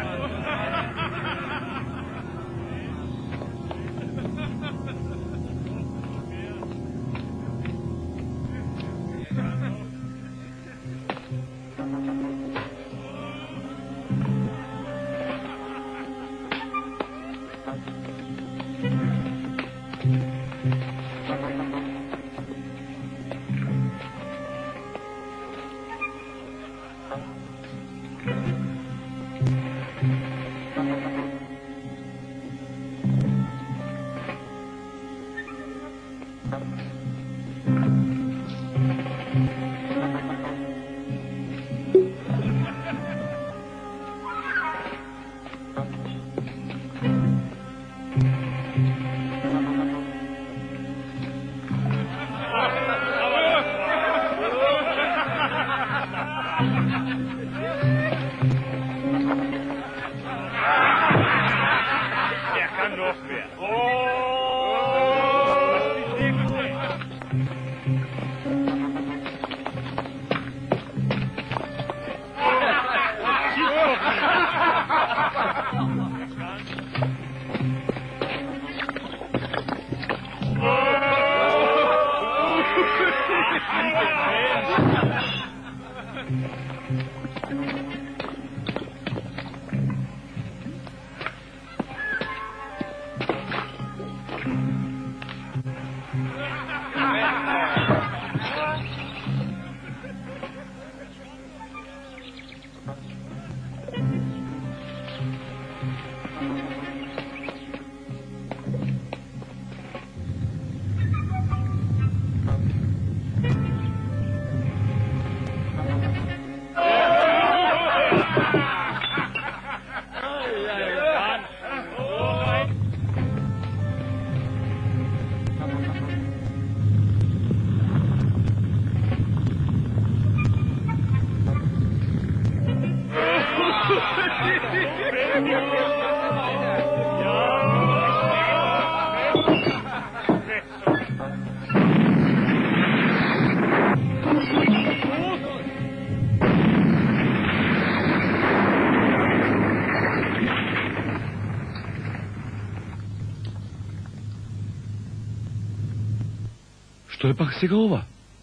Što je pak сега ova?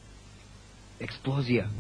Eksplozija.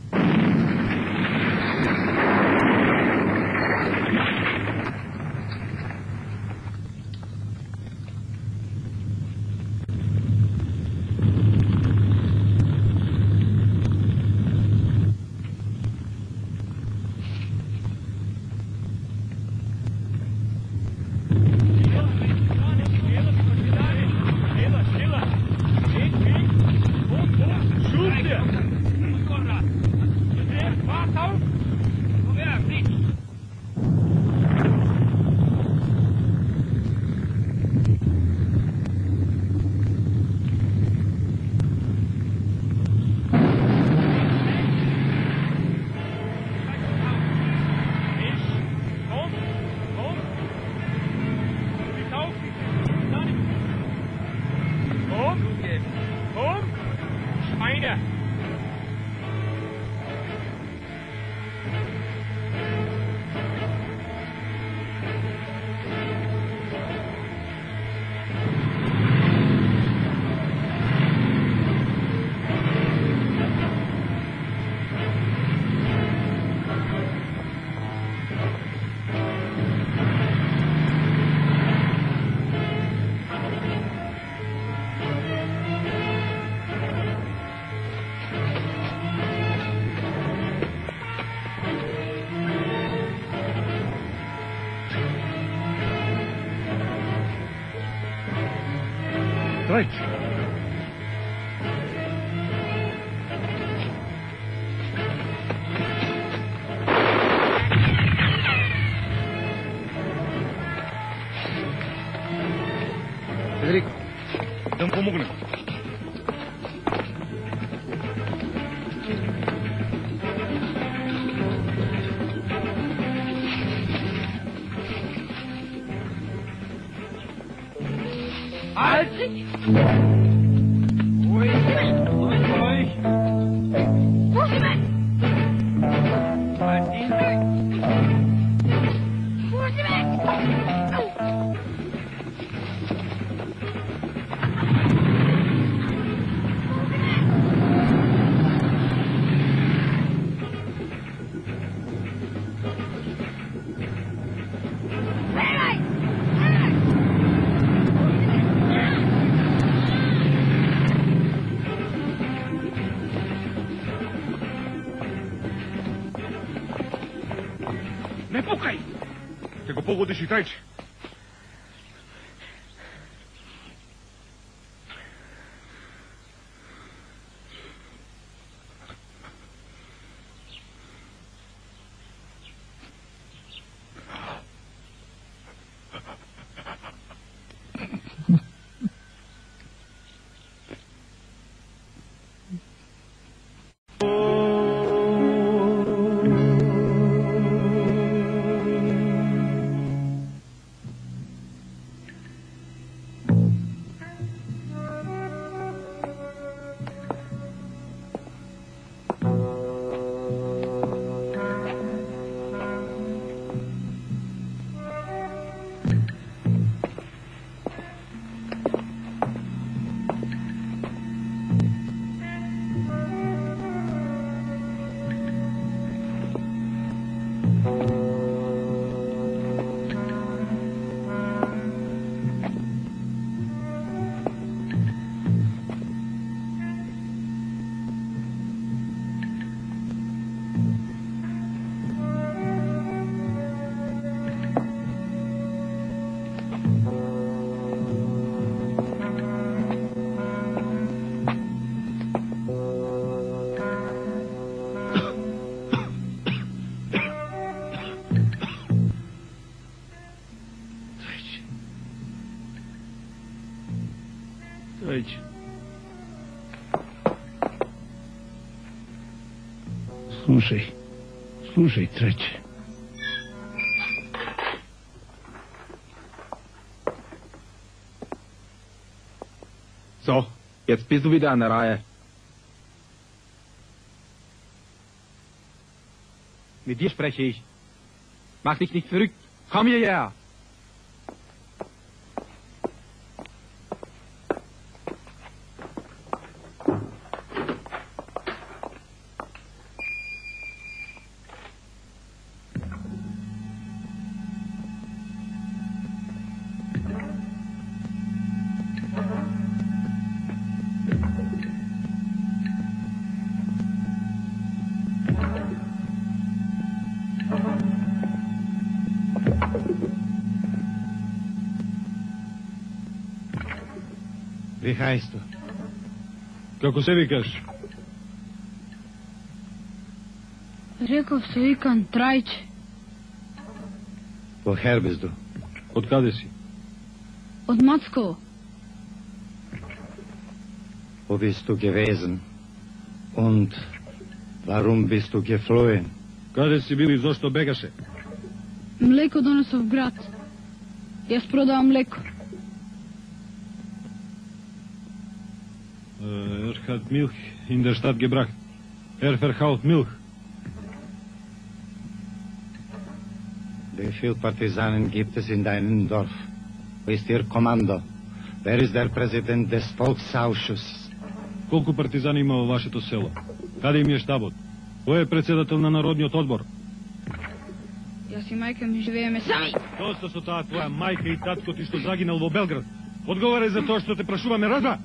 Right. Федерико, да му помогнем. Halt! Пусти ме! Пусти ме! Не пукай! Ќе го погодиш и Трајче. Трајче. Слушај, Трајче. So, jetzt bist du wieder an der Reihe. Mit dir spreche ich. Mach dich nicht verrückt. Komm hierher. Вихајсто. Како се викаш? Реков се викам Трајче. Woher bist du? Од каде си? Од Мацково. Wo bist du gewesen? Und warum bist du geflohen? Каде си бил и зошто бегаше? Млеко донесов в град. Јас продавам млеко. Hat Milch in der Stadt gebracht. Verkauft Milch. Wie viele Partisanen gibt es in deinem Dorf? Wo ist Ihr Kommando? Wer ist der Präsident des Volksausschusses? Колку партизани има во вашето село? Каде им е штабот? Кој е председател на Народниот одбор? Јас и мајка ми живееме сами. Доста со таа твоја мајка и татко ти што загинал во Белград. Одговарај за тоа што те прашуваме, разбра?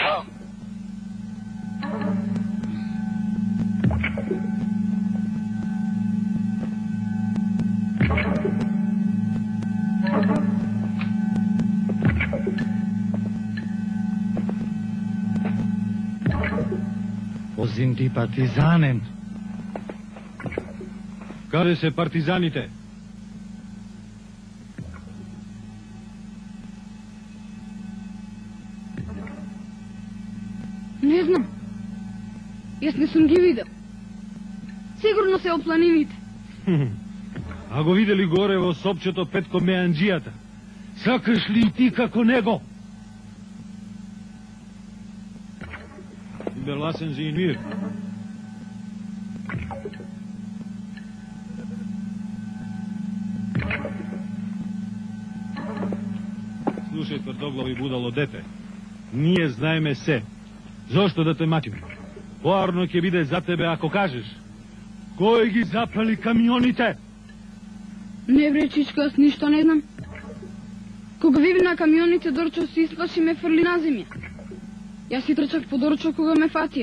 Wo sind die Partisanen? Каде се партизаните? Не знам. Јас не сум ги видел. Сигурно се во планините. А го видели горе во сопчето Петко Меанџијата? Сакаш ли и ти како него? überlassen Sie ihn mir. Slušaj, tvrdoglavi budalo dete. Nije znajme se. Zašto da te matim? Porno će bide za tebe ako kažeš. Koji gi zapali kamionite? Ne bre, čička, jaz ništa ne znam. Кога ви на камионите дорчо се исплаши ме фрли на земја. Јас си трчах по дорчо кога ме фатија.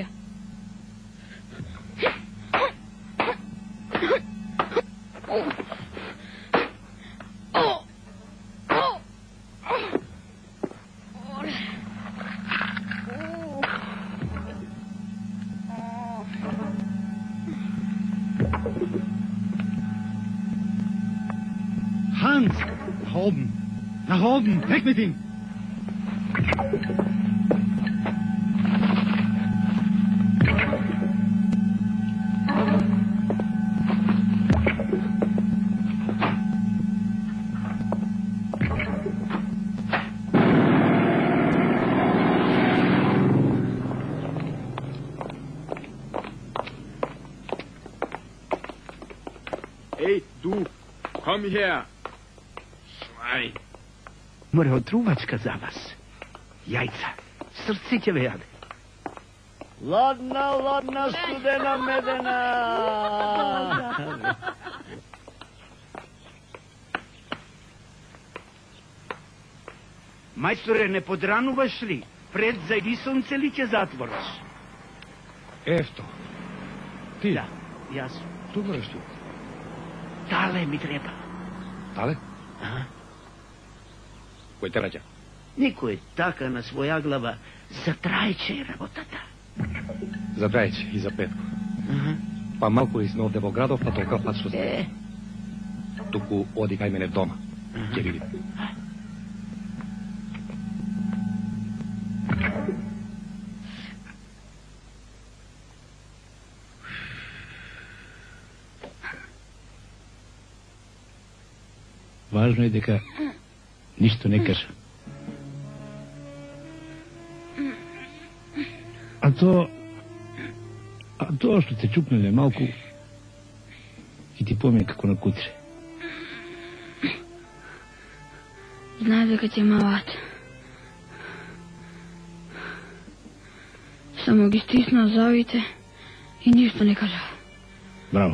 Hans! Nach oben! Nach oben! Weg mit ihm! Ej, du! Komm her! Schwein! Mora otruvačka za vas. Jajca. Srce će vejade. Ladna, ladna, studena medena! Majstore, ne podranуваš li? Pred zajdi sunce li će zatvoriš? Efto. Ti? Da, jasno. Tu moraš tu. Tale mi treba. Tale? Aha. Koji te rađa? Niko je taka na svoja glava. Zatrajeće je rabotata. Zatrajeće i za petku. Aha. Pa malko iz Novdevog gradov, pa tolika pat što se... Tuku odi kaj mene doma. Gdje vidim. Važno je дека ништо не кажа. А то што те чупнале малку и ти помине како на кутре. Знае дека ќе малат. Само ги стисна завите и ништо не кажа. Браво.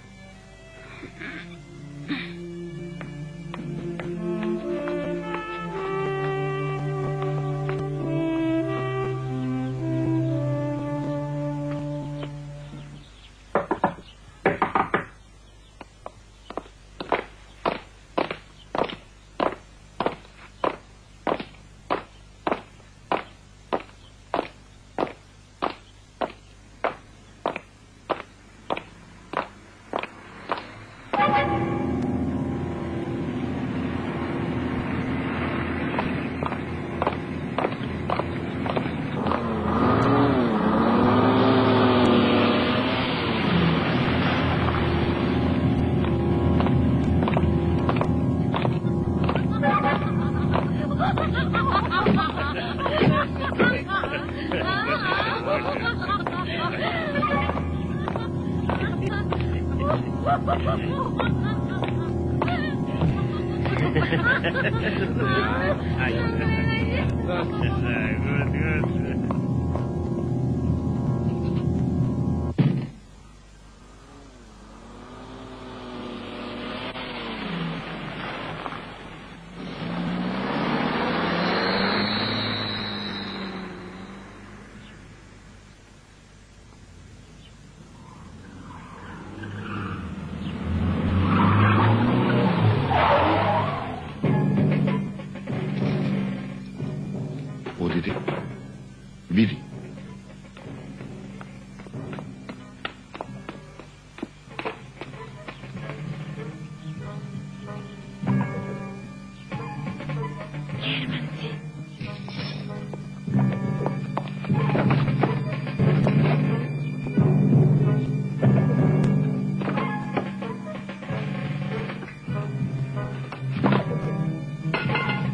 Vidi.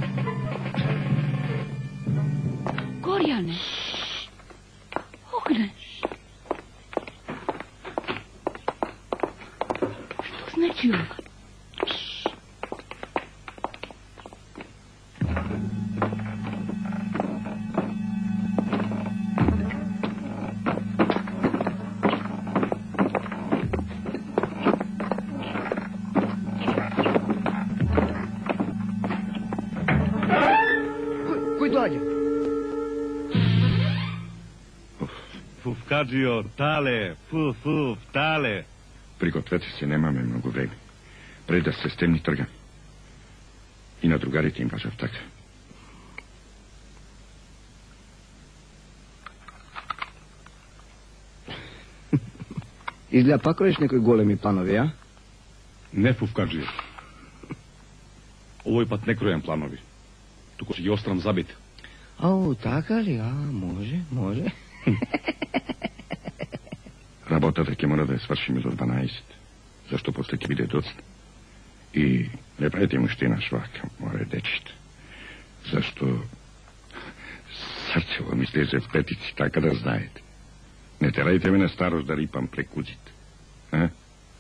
Gorjane. Ogne. Отивам. Кој доаѓа? Фуфкаджио, тале, фуф, тале. Пригответе се, немаме много време. Пред да се стемни трга. И на другарите им кажав така. Изгледа пак кроеш некои големи планови, а? Не, Фуфкаджио. Овој пат не кројам планови. Туку ќе ги острам забите. Ау, така ли? А, може. Работата ќе мора да ја свршиме до 12, зашто после ќе биде доцна. И не правите му уште една швака, море дечище. Зашто срцево ми слезе в петици, така да знаете. Не терајте ме на старост да рипам прекуците. А?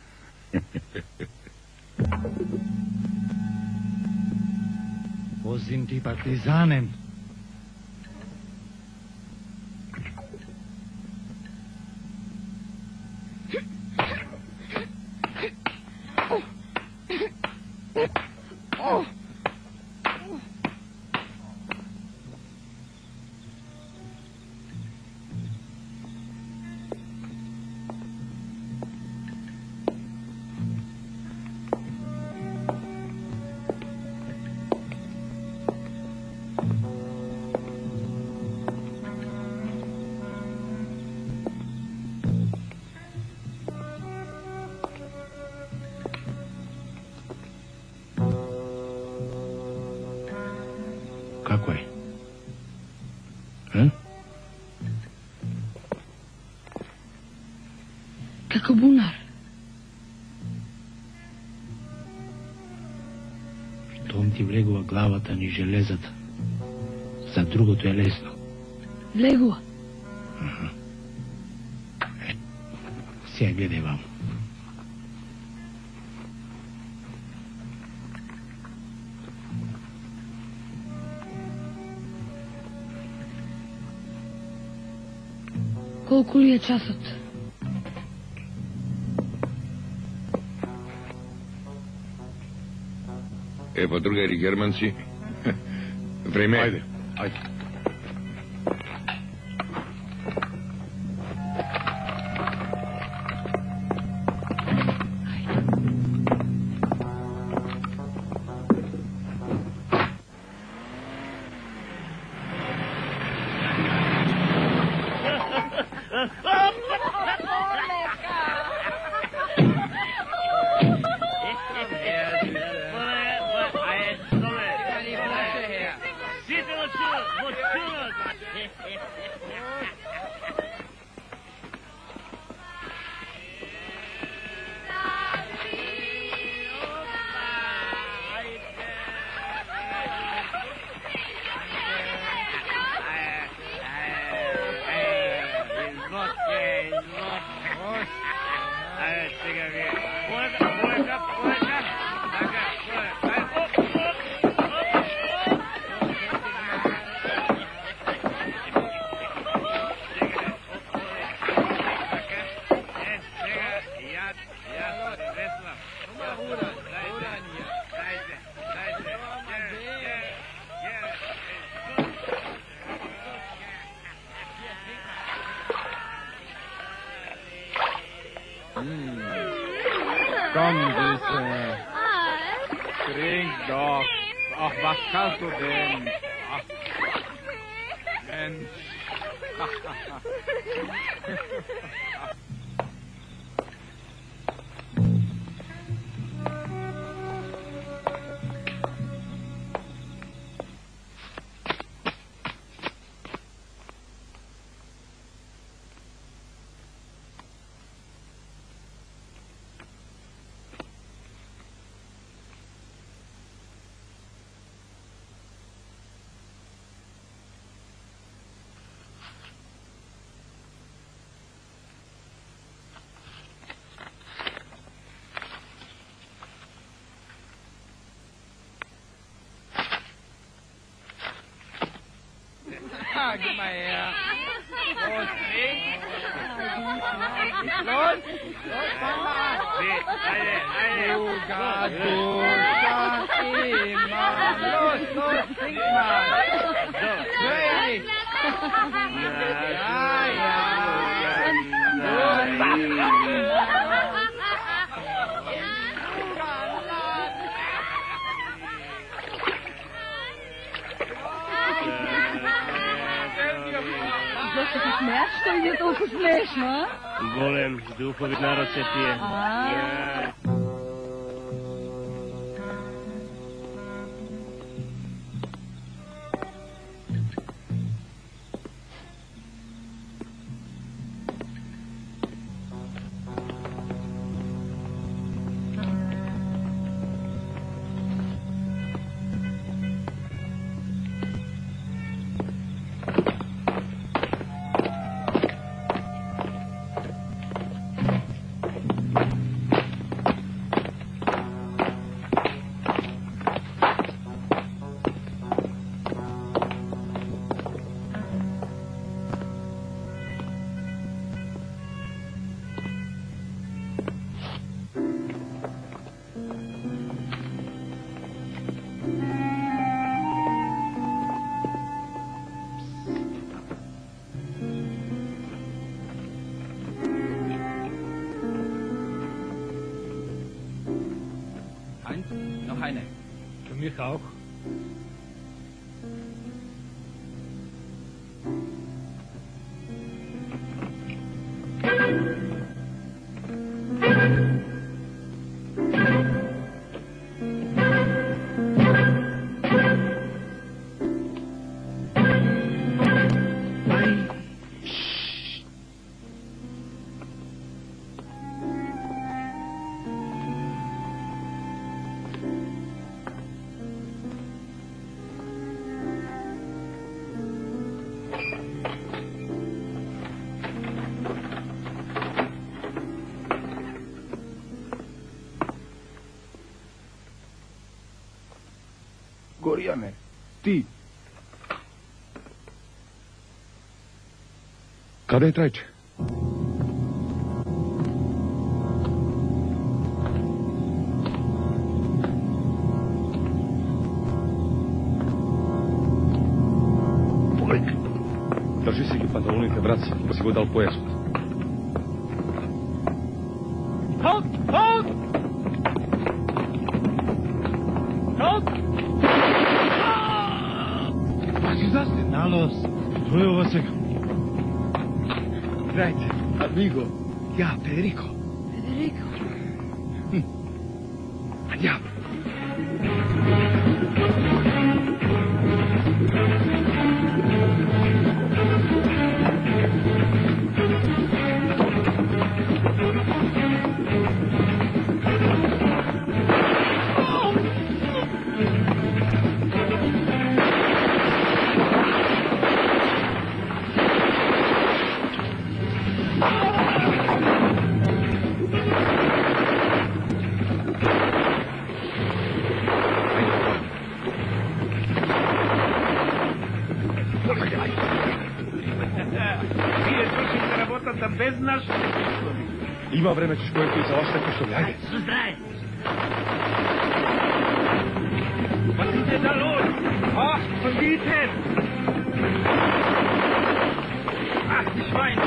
Возим ти партизанен. Како е? Како бунар. Штом ти влегува главата ни железата. За другото е лесно. Влегува. Сега гледај вамо. Колку ли е часот? Ево, другари германци. Време. Ајде. Komm, Süße. Trink doch. Ach, was kannst du denn? Ach, Mensch. gib mal her. Los, trink. Los. Los, Mama. Duga, immer. Los, trink mal. Hey. Zašto ti smiješ? Što je toliko smiješno, a? Golem, duhovi narod se pije. Noch eine. Für mich auch. Gorjane, ti. Kada je Trajče? Drži si ga pantalonite, braci, pa si go dal pojasu. Halt! Halt! Halt! Was ist das denn? Na los, to je ovo svega. Trajče, amigo, ja, Federico. Federico? Andiamo. Bez naših uslovi. Ima vreme, ćeš pojeti za vaše kušovi, ajde. Zdraj. Was ist denn da los? Ach, verbieten! Ach, die Schweine!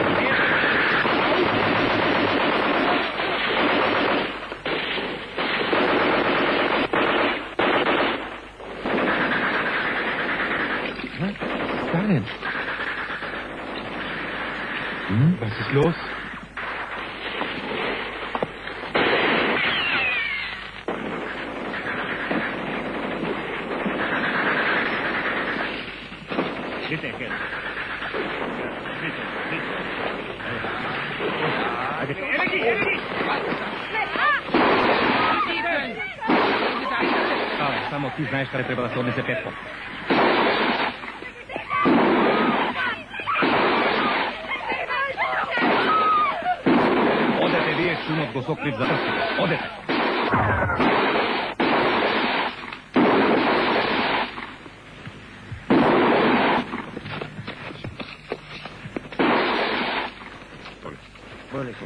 Stanen. Was ist los? Bitte, Herr. Bitte, bitte. Energie! Samo ti znaš kada treba da se odnese petkom. Odete vi je šumot go sokrit za prstu. Odete. Federico.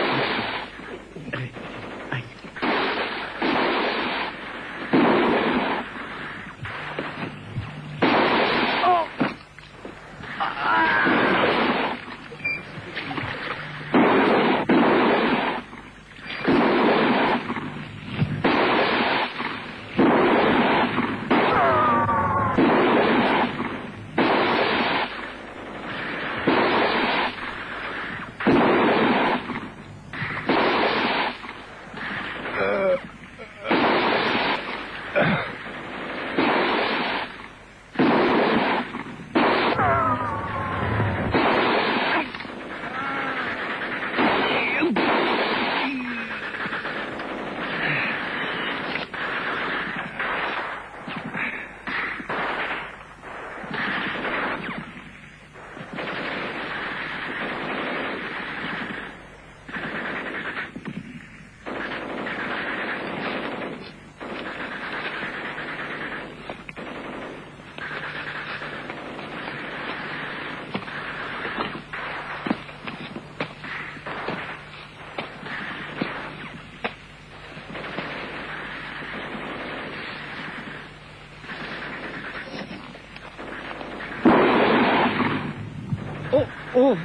Oh!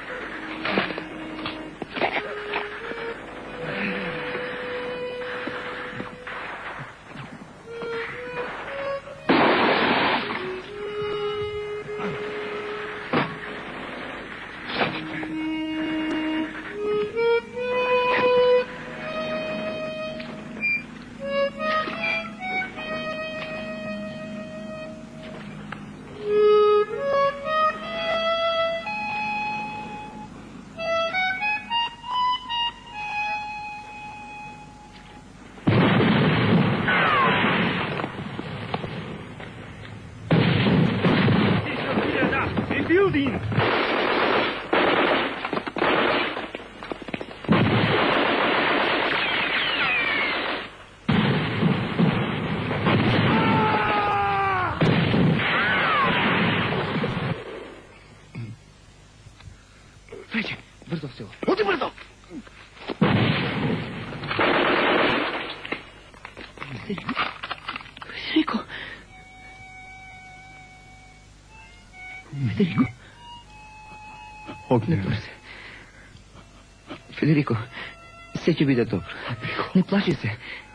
Federico, все тебе да добро. Не плачи се.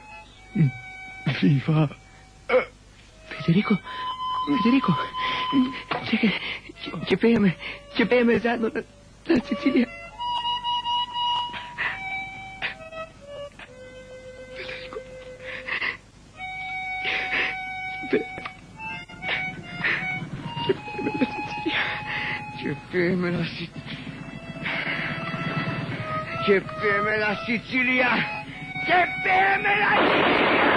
Viva. Federico, čekaj, će pejeme zajedno na Sicilija. Federico. Će pejeme na Sicilija. Cheppeme la Sicilia! Cheppeme la Sicilia!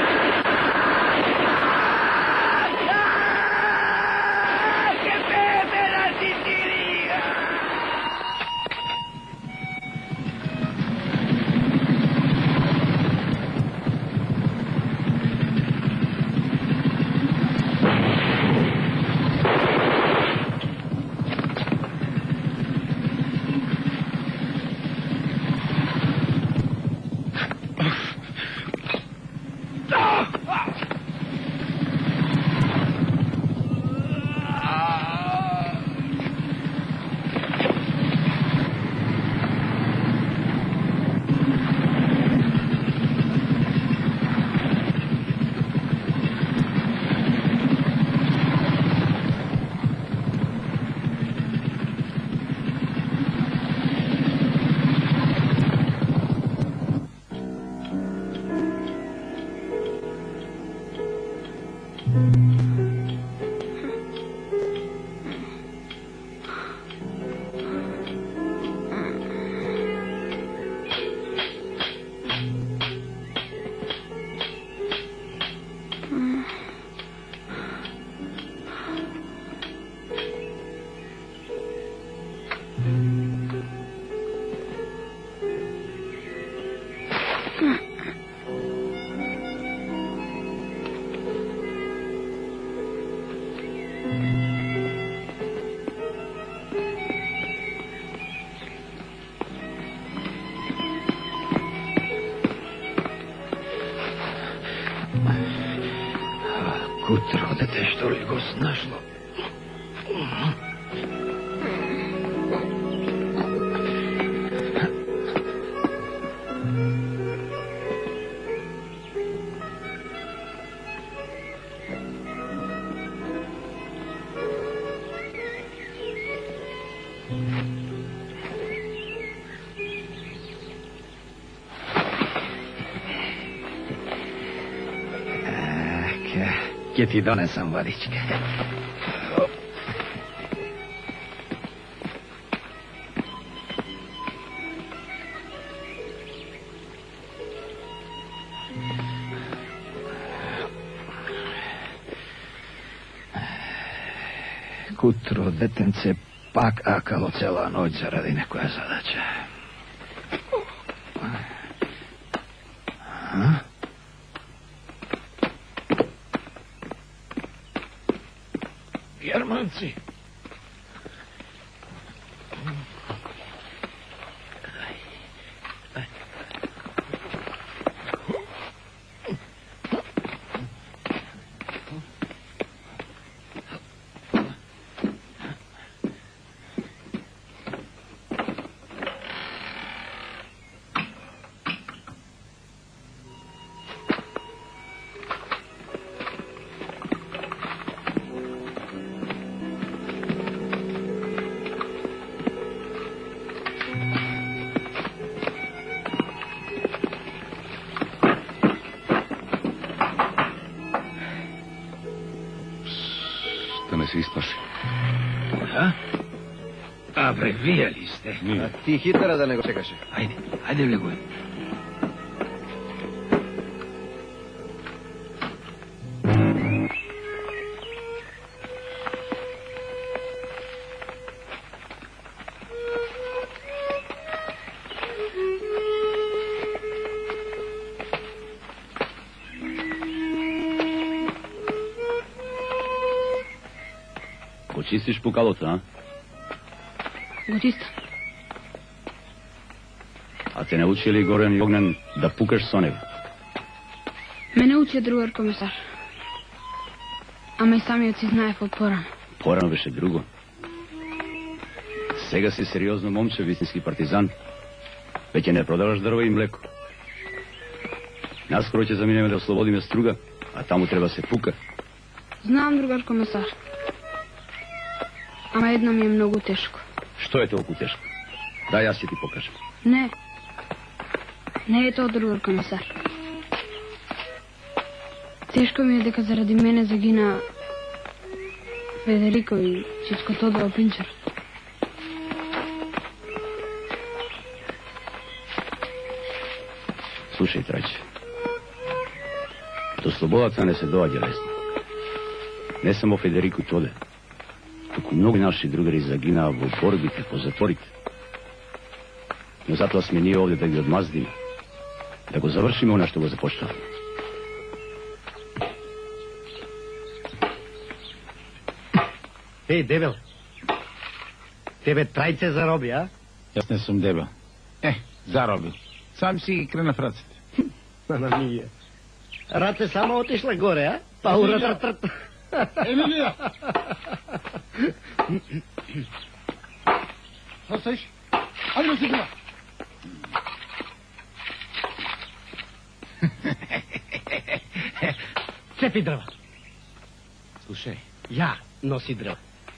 Cheppeme la Sicilia! Кутро, дете, што ли го snašlo? Ќе ти донесам водичка. Кутро, детенце, пак акало цела ноќ заради некоја задача. Германци. се изплаши. Абре, вие ли сте? А ти хитъра да не го чекаше. Айде влегуй. Чистиш пукалото, а? Го чиста. А те не учи ли Горен и Огнен да пукаш со него? Мене учи другар комисар. Ама и самиот си знаев од порано. Порано беше друго. Сега си сериозно момче, вистински партизан. Веќе не продаваш дрва и млеко. Наскоро ќе заминеме да ослободиме Струга, а таму треба се пука. Знам, другар комисар. Ама едно ми е многу тешко. Што е толку тешко? Дај, јас ќе ти покажам. Не. Не е тоа, другар комисар. Тешко ми е дека заради мене загина Федерико и Чичко Тодор Пинчер. Слушај, Трајче. До слободата не се доаѓа лесно. Не само Федерико Тоде. Туку многу наши другари загинаа во борбите по затворите. Но затоа сме ние овде да ги одмаздиме, да го завршиме она што го започнавме. Ей, дебел, тебе Трајце зароби, а? Јас не сум дебел. Заробил. Сам си ги крена в рацете. На ние. Раце само отишла горе, а? Па ура. Емилија! Што стоиш? Ајде си гледа! Цепи дрва. Слушај. Ја носи дрва.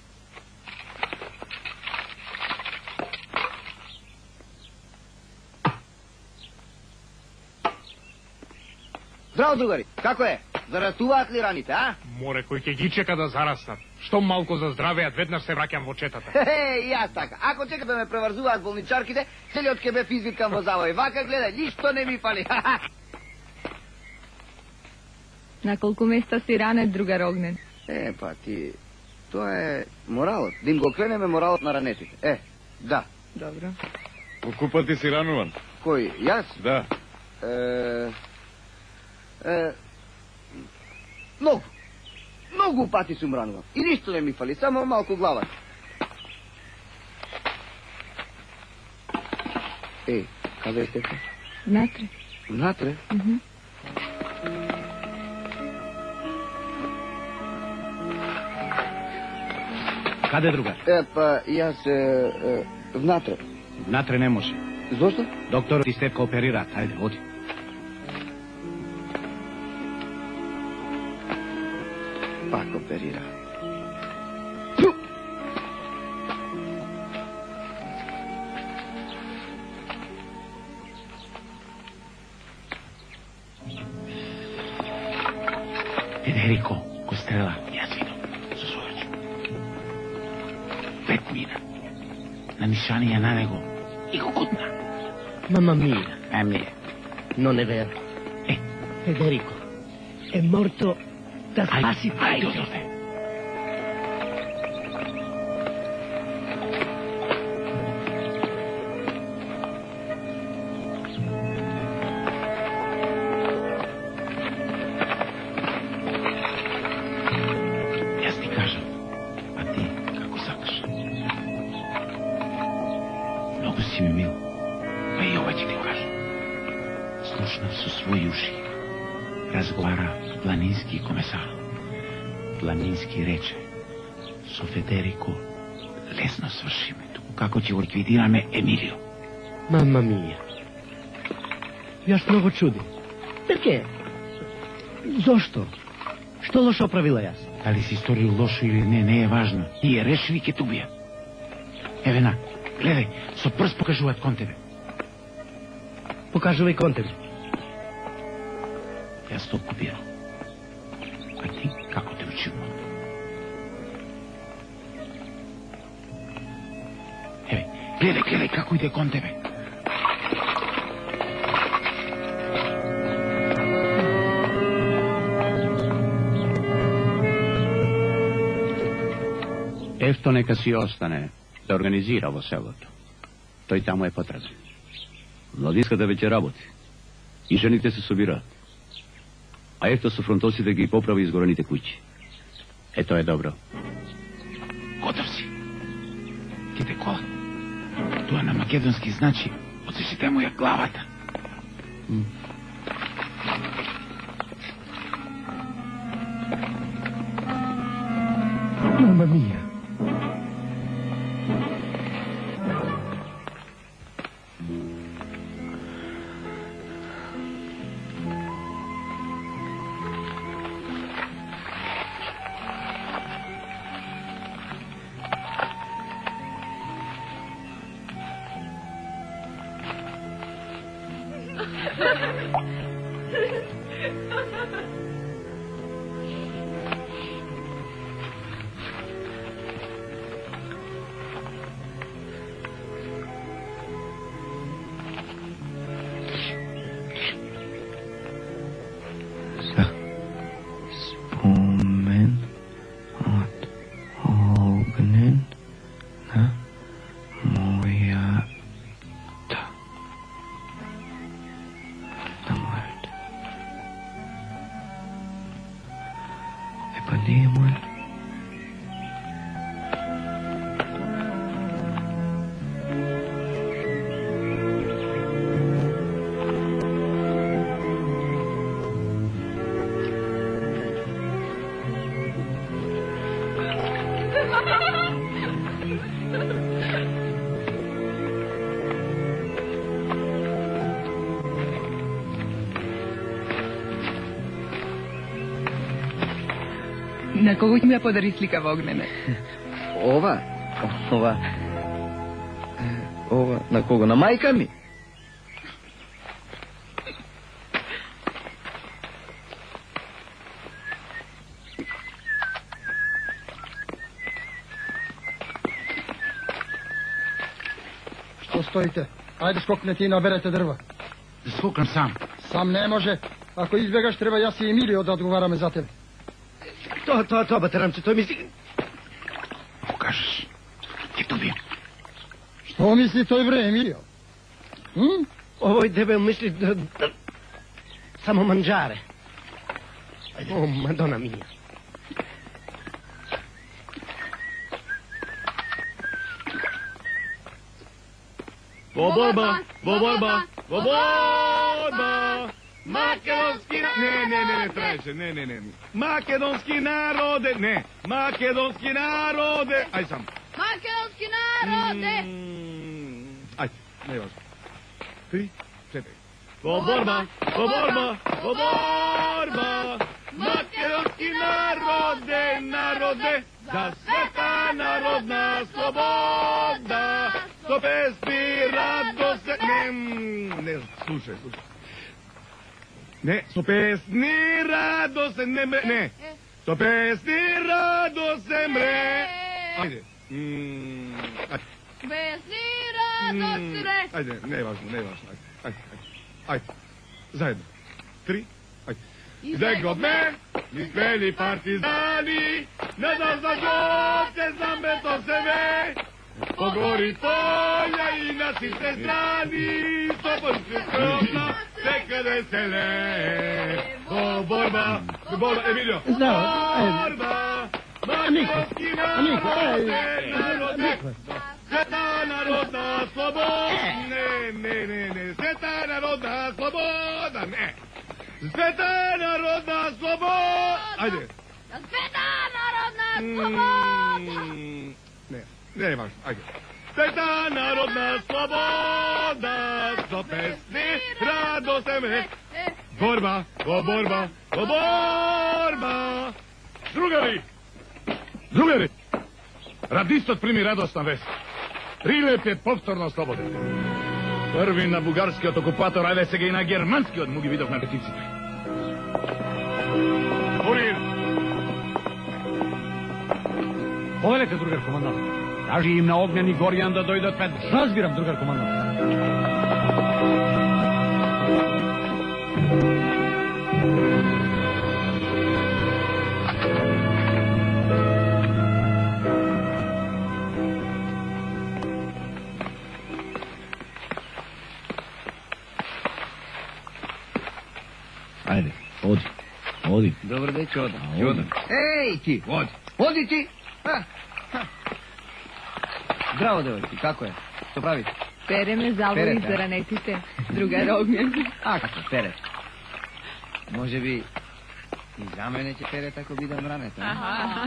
Здраво, другари! Како е? Заратуваат ли раните, а? Море, кој ќе ги чека да зараснат. Што малко за здравеат, веднаш се враќам во четата. Јас така. Ако чека да ме преврзуваат болничарките, целиот ке бе извиткан во завој. Вака гледај, ништо не ми фали. На колку места си ранет, другар Огнен? Па ти... Тоа е моралот. Да им го кренеме моралот на ранетите. Да. Добро. Колку пати си рануван? Кој, јас? Да. Многу. Многу пати сум рануван. И ништо не ми фали, само малку главата. Каде сте? Внатре. Внатре? Каде, другар? Па, јас внатре. Внатре не може. Зошто? Докторот и Степка оперираат. Ајде, оди. Пак оперира. Федерико, го стрела, јас видам, со својачу. 5 мина. На нишанија на него и го кутна. Mamma mia, Мие. non è vero. Federico è morto da spassi Ајде, одовде. Јас ти кажам, а ти како сакаш. Многу си ми мил, па и ова ќе ти кажам. Слушнав со своји уши. Разговара планински комесар. Планински рече, со Федерико лесно свршиме, туку како ќе го ликвидираме Емилио. Mamma mia. Јас многу чудим. Перке? Зошто? Што лошо правила јас? Дали си сторил лошо или не, не е важно. Тие решили ќе те убијат. Еве на, гледај, со прст покажуваат кон тебе. Покажувај кон тебе. Јас толку бирам. А ти како те учи умот? Еве, гледај како иде кон тебе. Ефто нека си остане да организира во селото. Тој таму е потребен. Младинската веќе работи. И жените се собираат. А Ефто со фронтосите ги поправи изгорените куќи. Ето е добро. Готов си. Ките кола. Тоа на македонски значи одсечете му ја главата. Mamma mia. Spomen od ognen na moja na moja Епанемой На кого ќе ми ја подари слика во огнене? Ова на кого? На мајка ми? Што стоите? Ајде скокнете и наберете дрва. Да скокам сам. Сам не може. Ако избегаш, треба јас и Емилио да одговараме за тебе. Тоа, батерамче, тој мисли... Ако кажеш, ќе те убием. Што мисли тој вре, Емилио? Овој дебел мисли да... Само манджаре. О, Мадона мија. Во борба! Во борба! Во борба! Makedonski... Ne, traže, ne. Makedonski narode, ne. Makedonski narode. Aj sam. Makedonski narode! Ajde, ne važno. 3, 4. Ko borba! Makedonski narode, za sveta narodna sloboda, to pesmi radost... Ne, slušaj. Ne, to pesmi radost ne. To pesmi radost mre. Ajde. Pesmi radost mre. Ajde, ne važno. Ajde. Zajedno. 3, ajde. Gde god me, ispeli partizani, ne znam za žote, znam beto se ve, po gori polja i na siste strani, Sopoljske skromna, neka vesele. O, borba, Emilio. Borba, makedonski narode, sveta narodna sloboda, ne, sveta narodna sloboda, ne. Sveta narodna sloboda! Ajde. Sveta narodna sloboda! Ne, važno, ajde. Sveta narodna sloboda, so pesmi radost me. Borba! Drugari! Radistot primi radosna vest. Prilep je povtorno slobode. Prvi na bugarski od okupatora, ajde se ga i na germanski od mugi vidov na peticiji. Kurir! Povedajte, drugar komandant. Kaži im na ognjeni gorjan da dojde od Pedra. Razbiram, drugar komandant. Ajde, odi. Dobro, dečko, odam. Ej, ti, odi ti! Zdravo, devojki, kako je? Što pravite? Pereme zalvo iz ranetite, drugar Ognjen. A, kako, pere? Može bi i za mene će pere tako bidam raneta. Aha.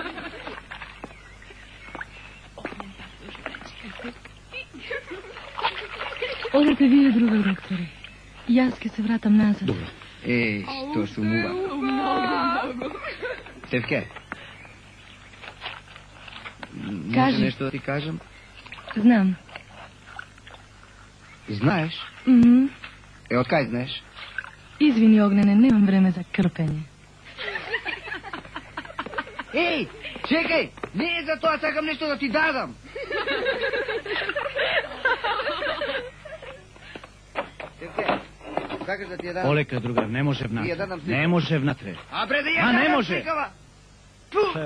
Odete vi, drugar doktore. Ja ske se vratam nazad. Dobro. Što su muva. Mnogo. Tevke. Kaži. Može nešto da ti kažem? Znam. Znaš? Od kaj znaš? Izvini, Ognjene, nemam vreme za krpenje. Ej, čekaj, ne za to, a sakam nešto da ti dadam. Tevke, sakaš da ti je dadam? Oleka, drugar, ne može vnatre. Ne može vnatre. A bre, da je ne dadam može. slikava. Tu!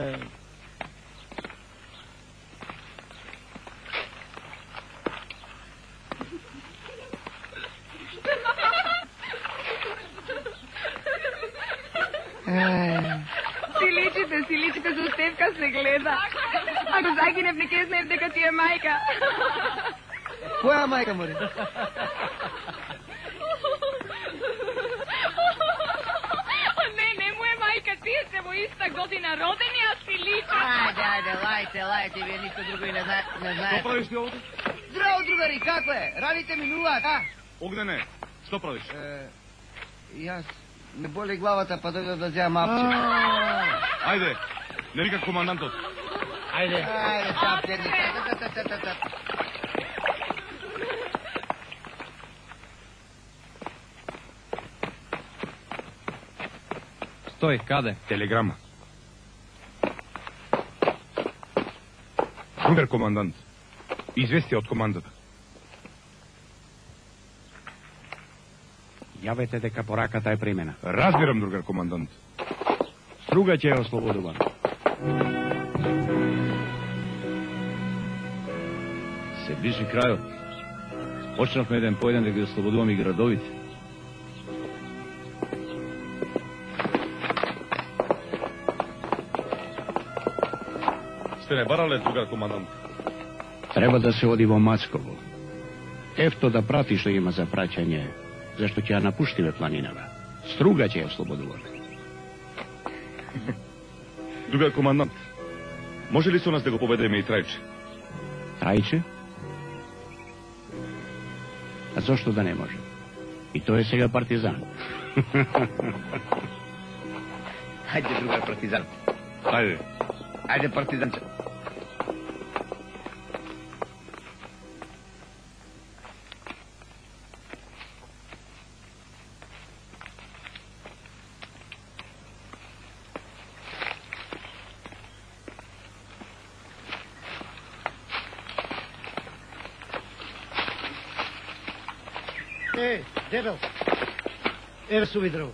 Si ličite, za Stevka se gleda. Ako zaginem, nekje znajem, дека ti je majka. Koja majka, mori? Ne, moja majka, ti smo ista godina rodeni, a si ličite. Ajde, lajte, vi ništa drugo i ne znate. Što praviš ti ovdje? Zdravo, drugari, kako je? Radite mi nulak, a? Ognjene, što praviš? Jas, me boli glavata, pa dojde da zjam apće. Ajde, ne vikak komandantov. Ajde, sam tjedni. Stoj, kade? Telegrama. Drugar komandant. Izvesti od komandata. Javete дека пораката е примена. Разбирам, другар командант. Струга ќе е ослободуван. Се ближи крајот. Почнавме еден по еден да ги ослободуваме градовите. Сте не барале, другар командант? Треба да се оди во Мацково. Ефто да прати што има за праќање. Zašto ќе ја напуштиме планинава? Струга ќе ја ослободуваме. Другар командант, може ли со нас да го поведеме и Трајче? Трајче? А зошто да не може? И тој е сега партизан. Хајде, другар партизан. Хајде. Хајде, партизанче. Дебел, еве суви дрво.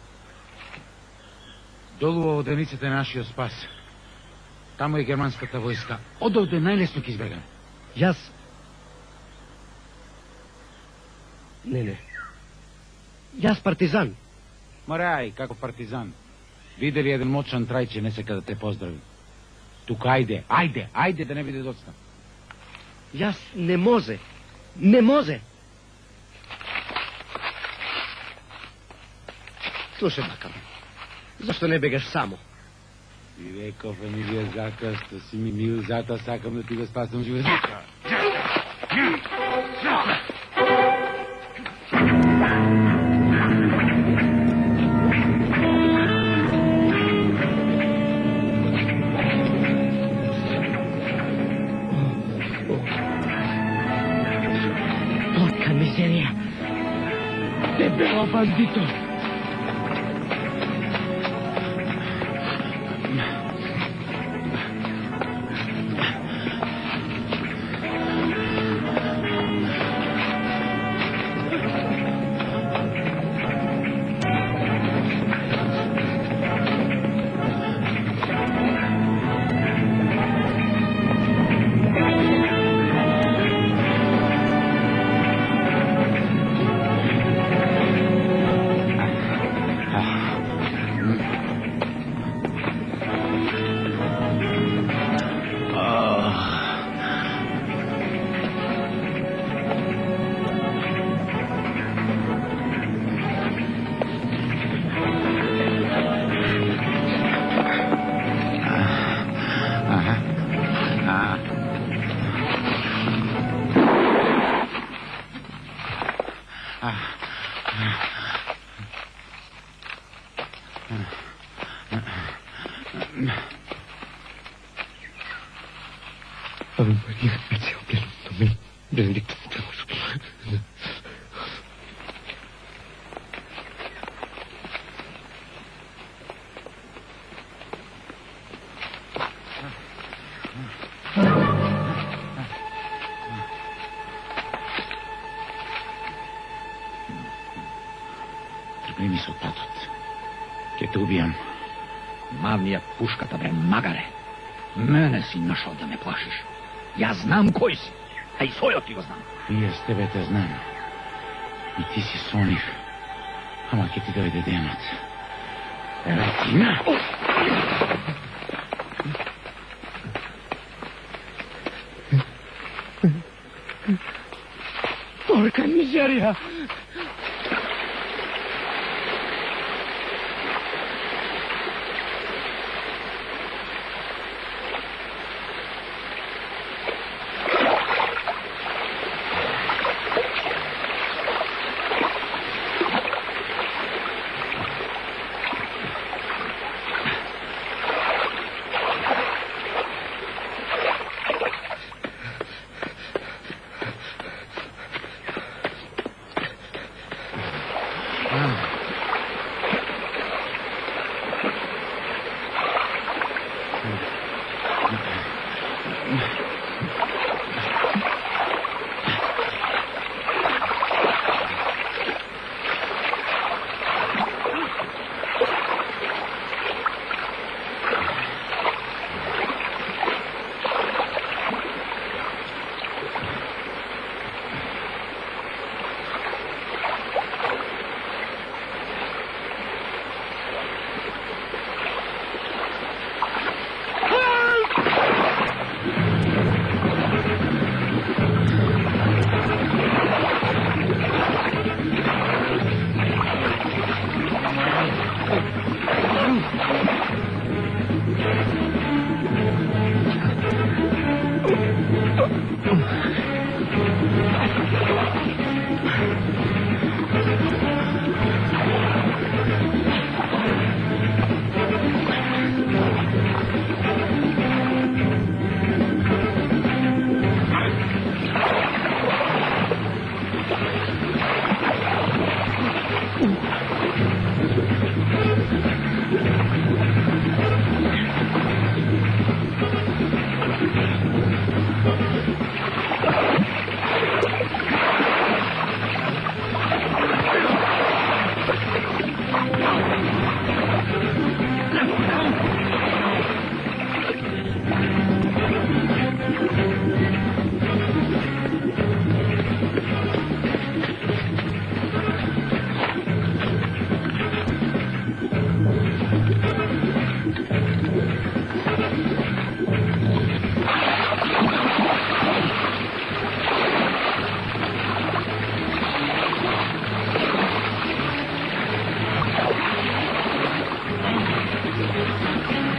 Долу во одениците нашиот спас. Таму е германската војска. Одовде најлесно ќе избегаме. Јас... Не. Јас партизан. Морај, како партизан. Видели еден мочан Трајче, не сека да те поздрави. Тука, ајде да не биде доцна. Јас не може. Слушай, бакам, зашто не бегаш само? И реков, Емилија, закаста си ми мил, затоа сакам да ти го спасам живота. Porca miseria! Debelo bandito! Ave Maria, grazie al pieno nome, benedictus Deus. Тргни ми се од патот. Ке те убијам. Мавни ја пушката, бре, магаре. Мене си нашол да ме плашиш. Јас знам кој си, а и својот ти го знам. И јас тебе те знам. И ти си со нив. Ама ке ти дојде денот. Еве ти на! Порка мизерија!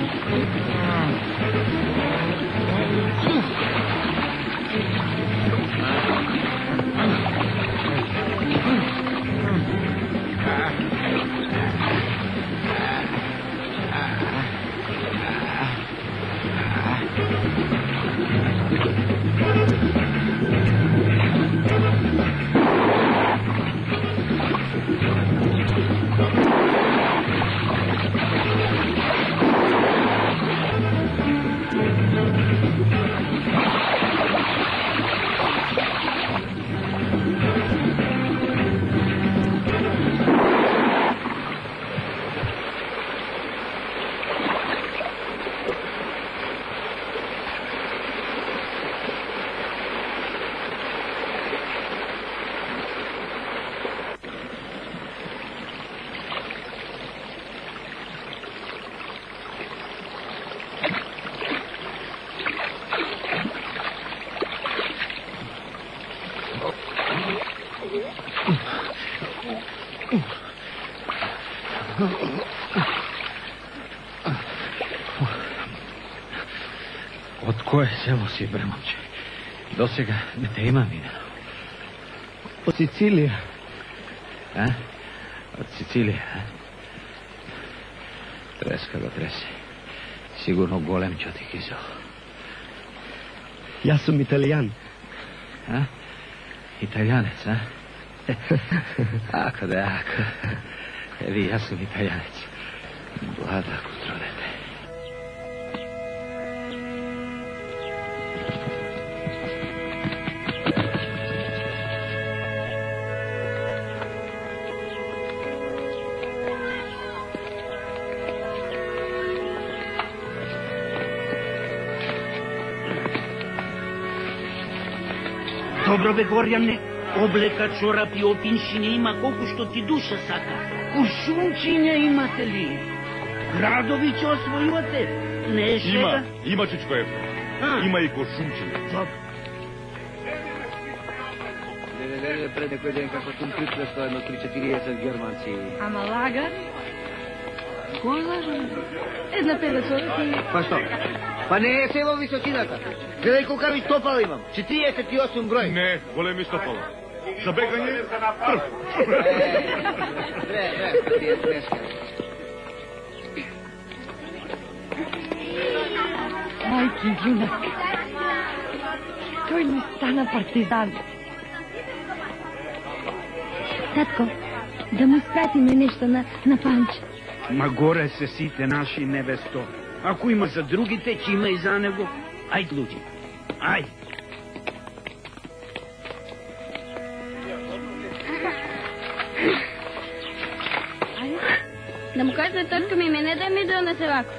Od koje selo si, bre, momče? Dosega ne te imam ime. Od Sicilije. A? Od Sicilije, a? Treska ga trese. Sigurno golem ću ti kizao. Ja sam Italijan. A? Italijanec, a? Ako da, ako. Evi, ja sam Italijanec. Vlada kontrolete. Dobro bе, Gorjane, obleka, čorap i opinšine ima koliko što ti duša saka. Kušunčinja imate li? Gradović osvojivate? Nešega? Ima Čičko je. Ima i košunčine. Dobro. Pred nekoj den kako tu pripresto jedno 3-4 Germanci. Ама лагар? Кой лажа? Една педа човек и... Pa što? Pa не е село височината. Гледай колкави стопала имам. 48 брой. Не, големи стопала. За бегање, прв. Майки, юнак. Той ми стана партизан. Татко, да му спратиме нещо на Панче. Ма горе се сите наши невесто. Ако има за другите, че има и за него. Айде, луди. Айде. Да му кажеш на татко ми мене да ми донесе вако.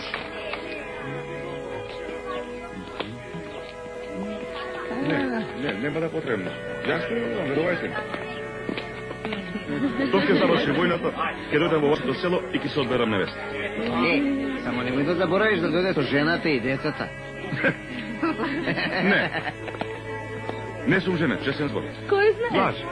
Не, нема да потребно. Јасно, верувајте ми. Ток ќе заврши војната, ќе дојдам во вашето село и ќе се одберам невеста. Не, само немој да заборавиш да дојде со жената и децата. Не. Не сум женет, честен збор. Кој знае? Лаж.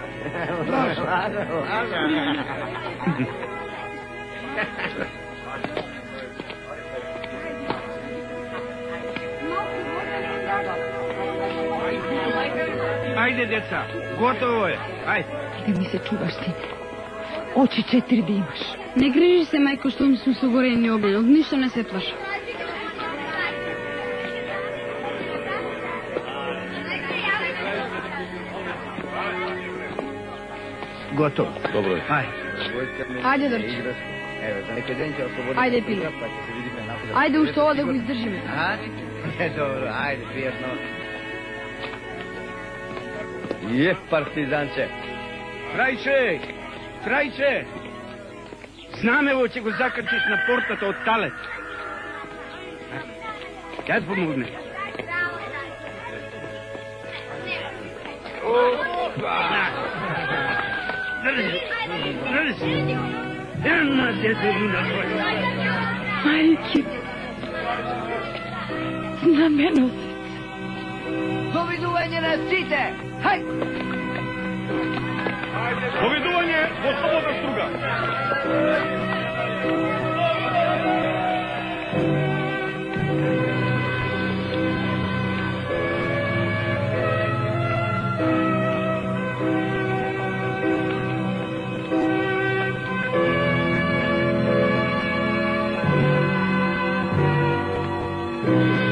Ajde, deca, gotovo je. Ajde. Да ми се чуваш, сине. Очи 4 да имаш. Не грижи се, майко, што ми сум согорен и облен. Од ништо не сетваш. Готово. Добро е. Ajde. Ајде, Дорче. Еве, за некој ден ќе ослободим. Ајде, Пили. Ајде, уште ова да го издржиме. Добро, ајде, пријатно. Е, партизанче. Трајче! Трајче! Знамево ќе го закрчиш на портата од талет. Ќе помогне. Држи! Една дедовина твоја. Мајки. Знаменосец. Довидување на сите! Хај! Довидување во слободна струга. Thank you.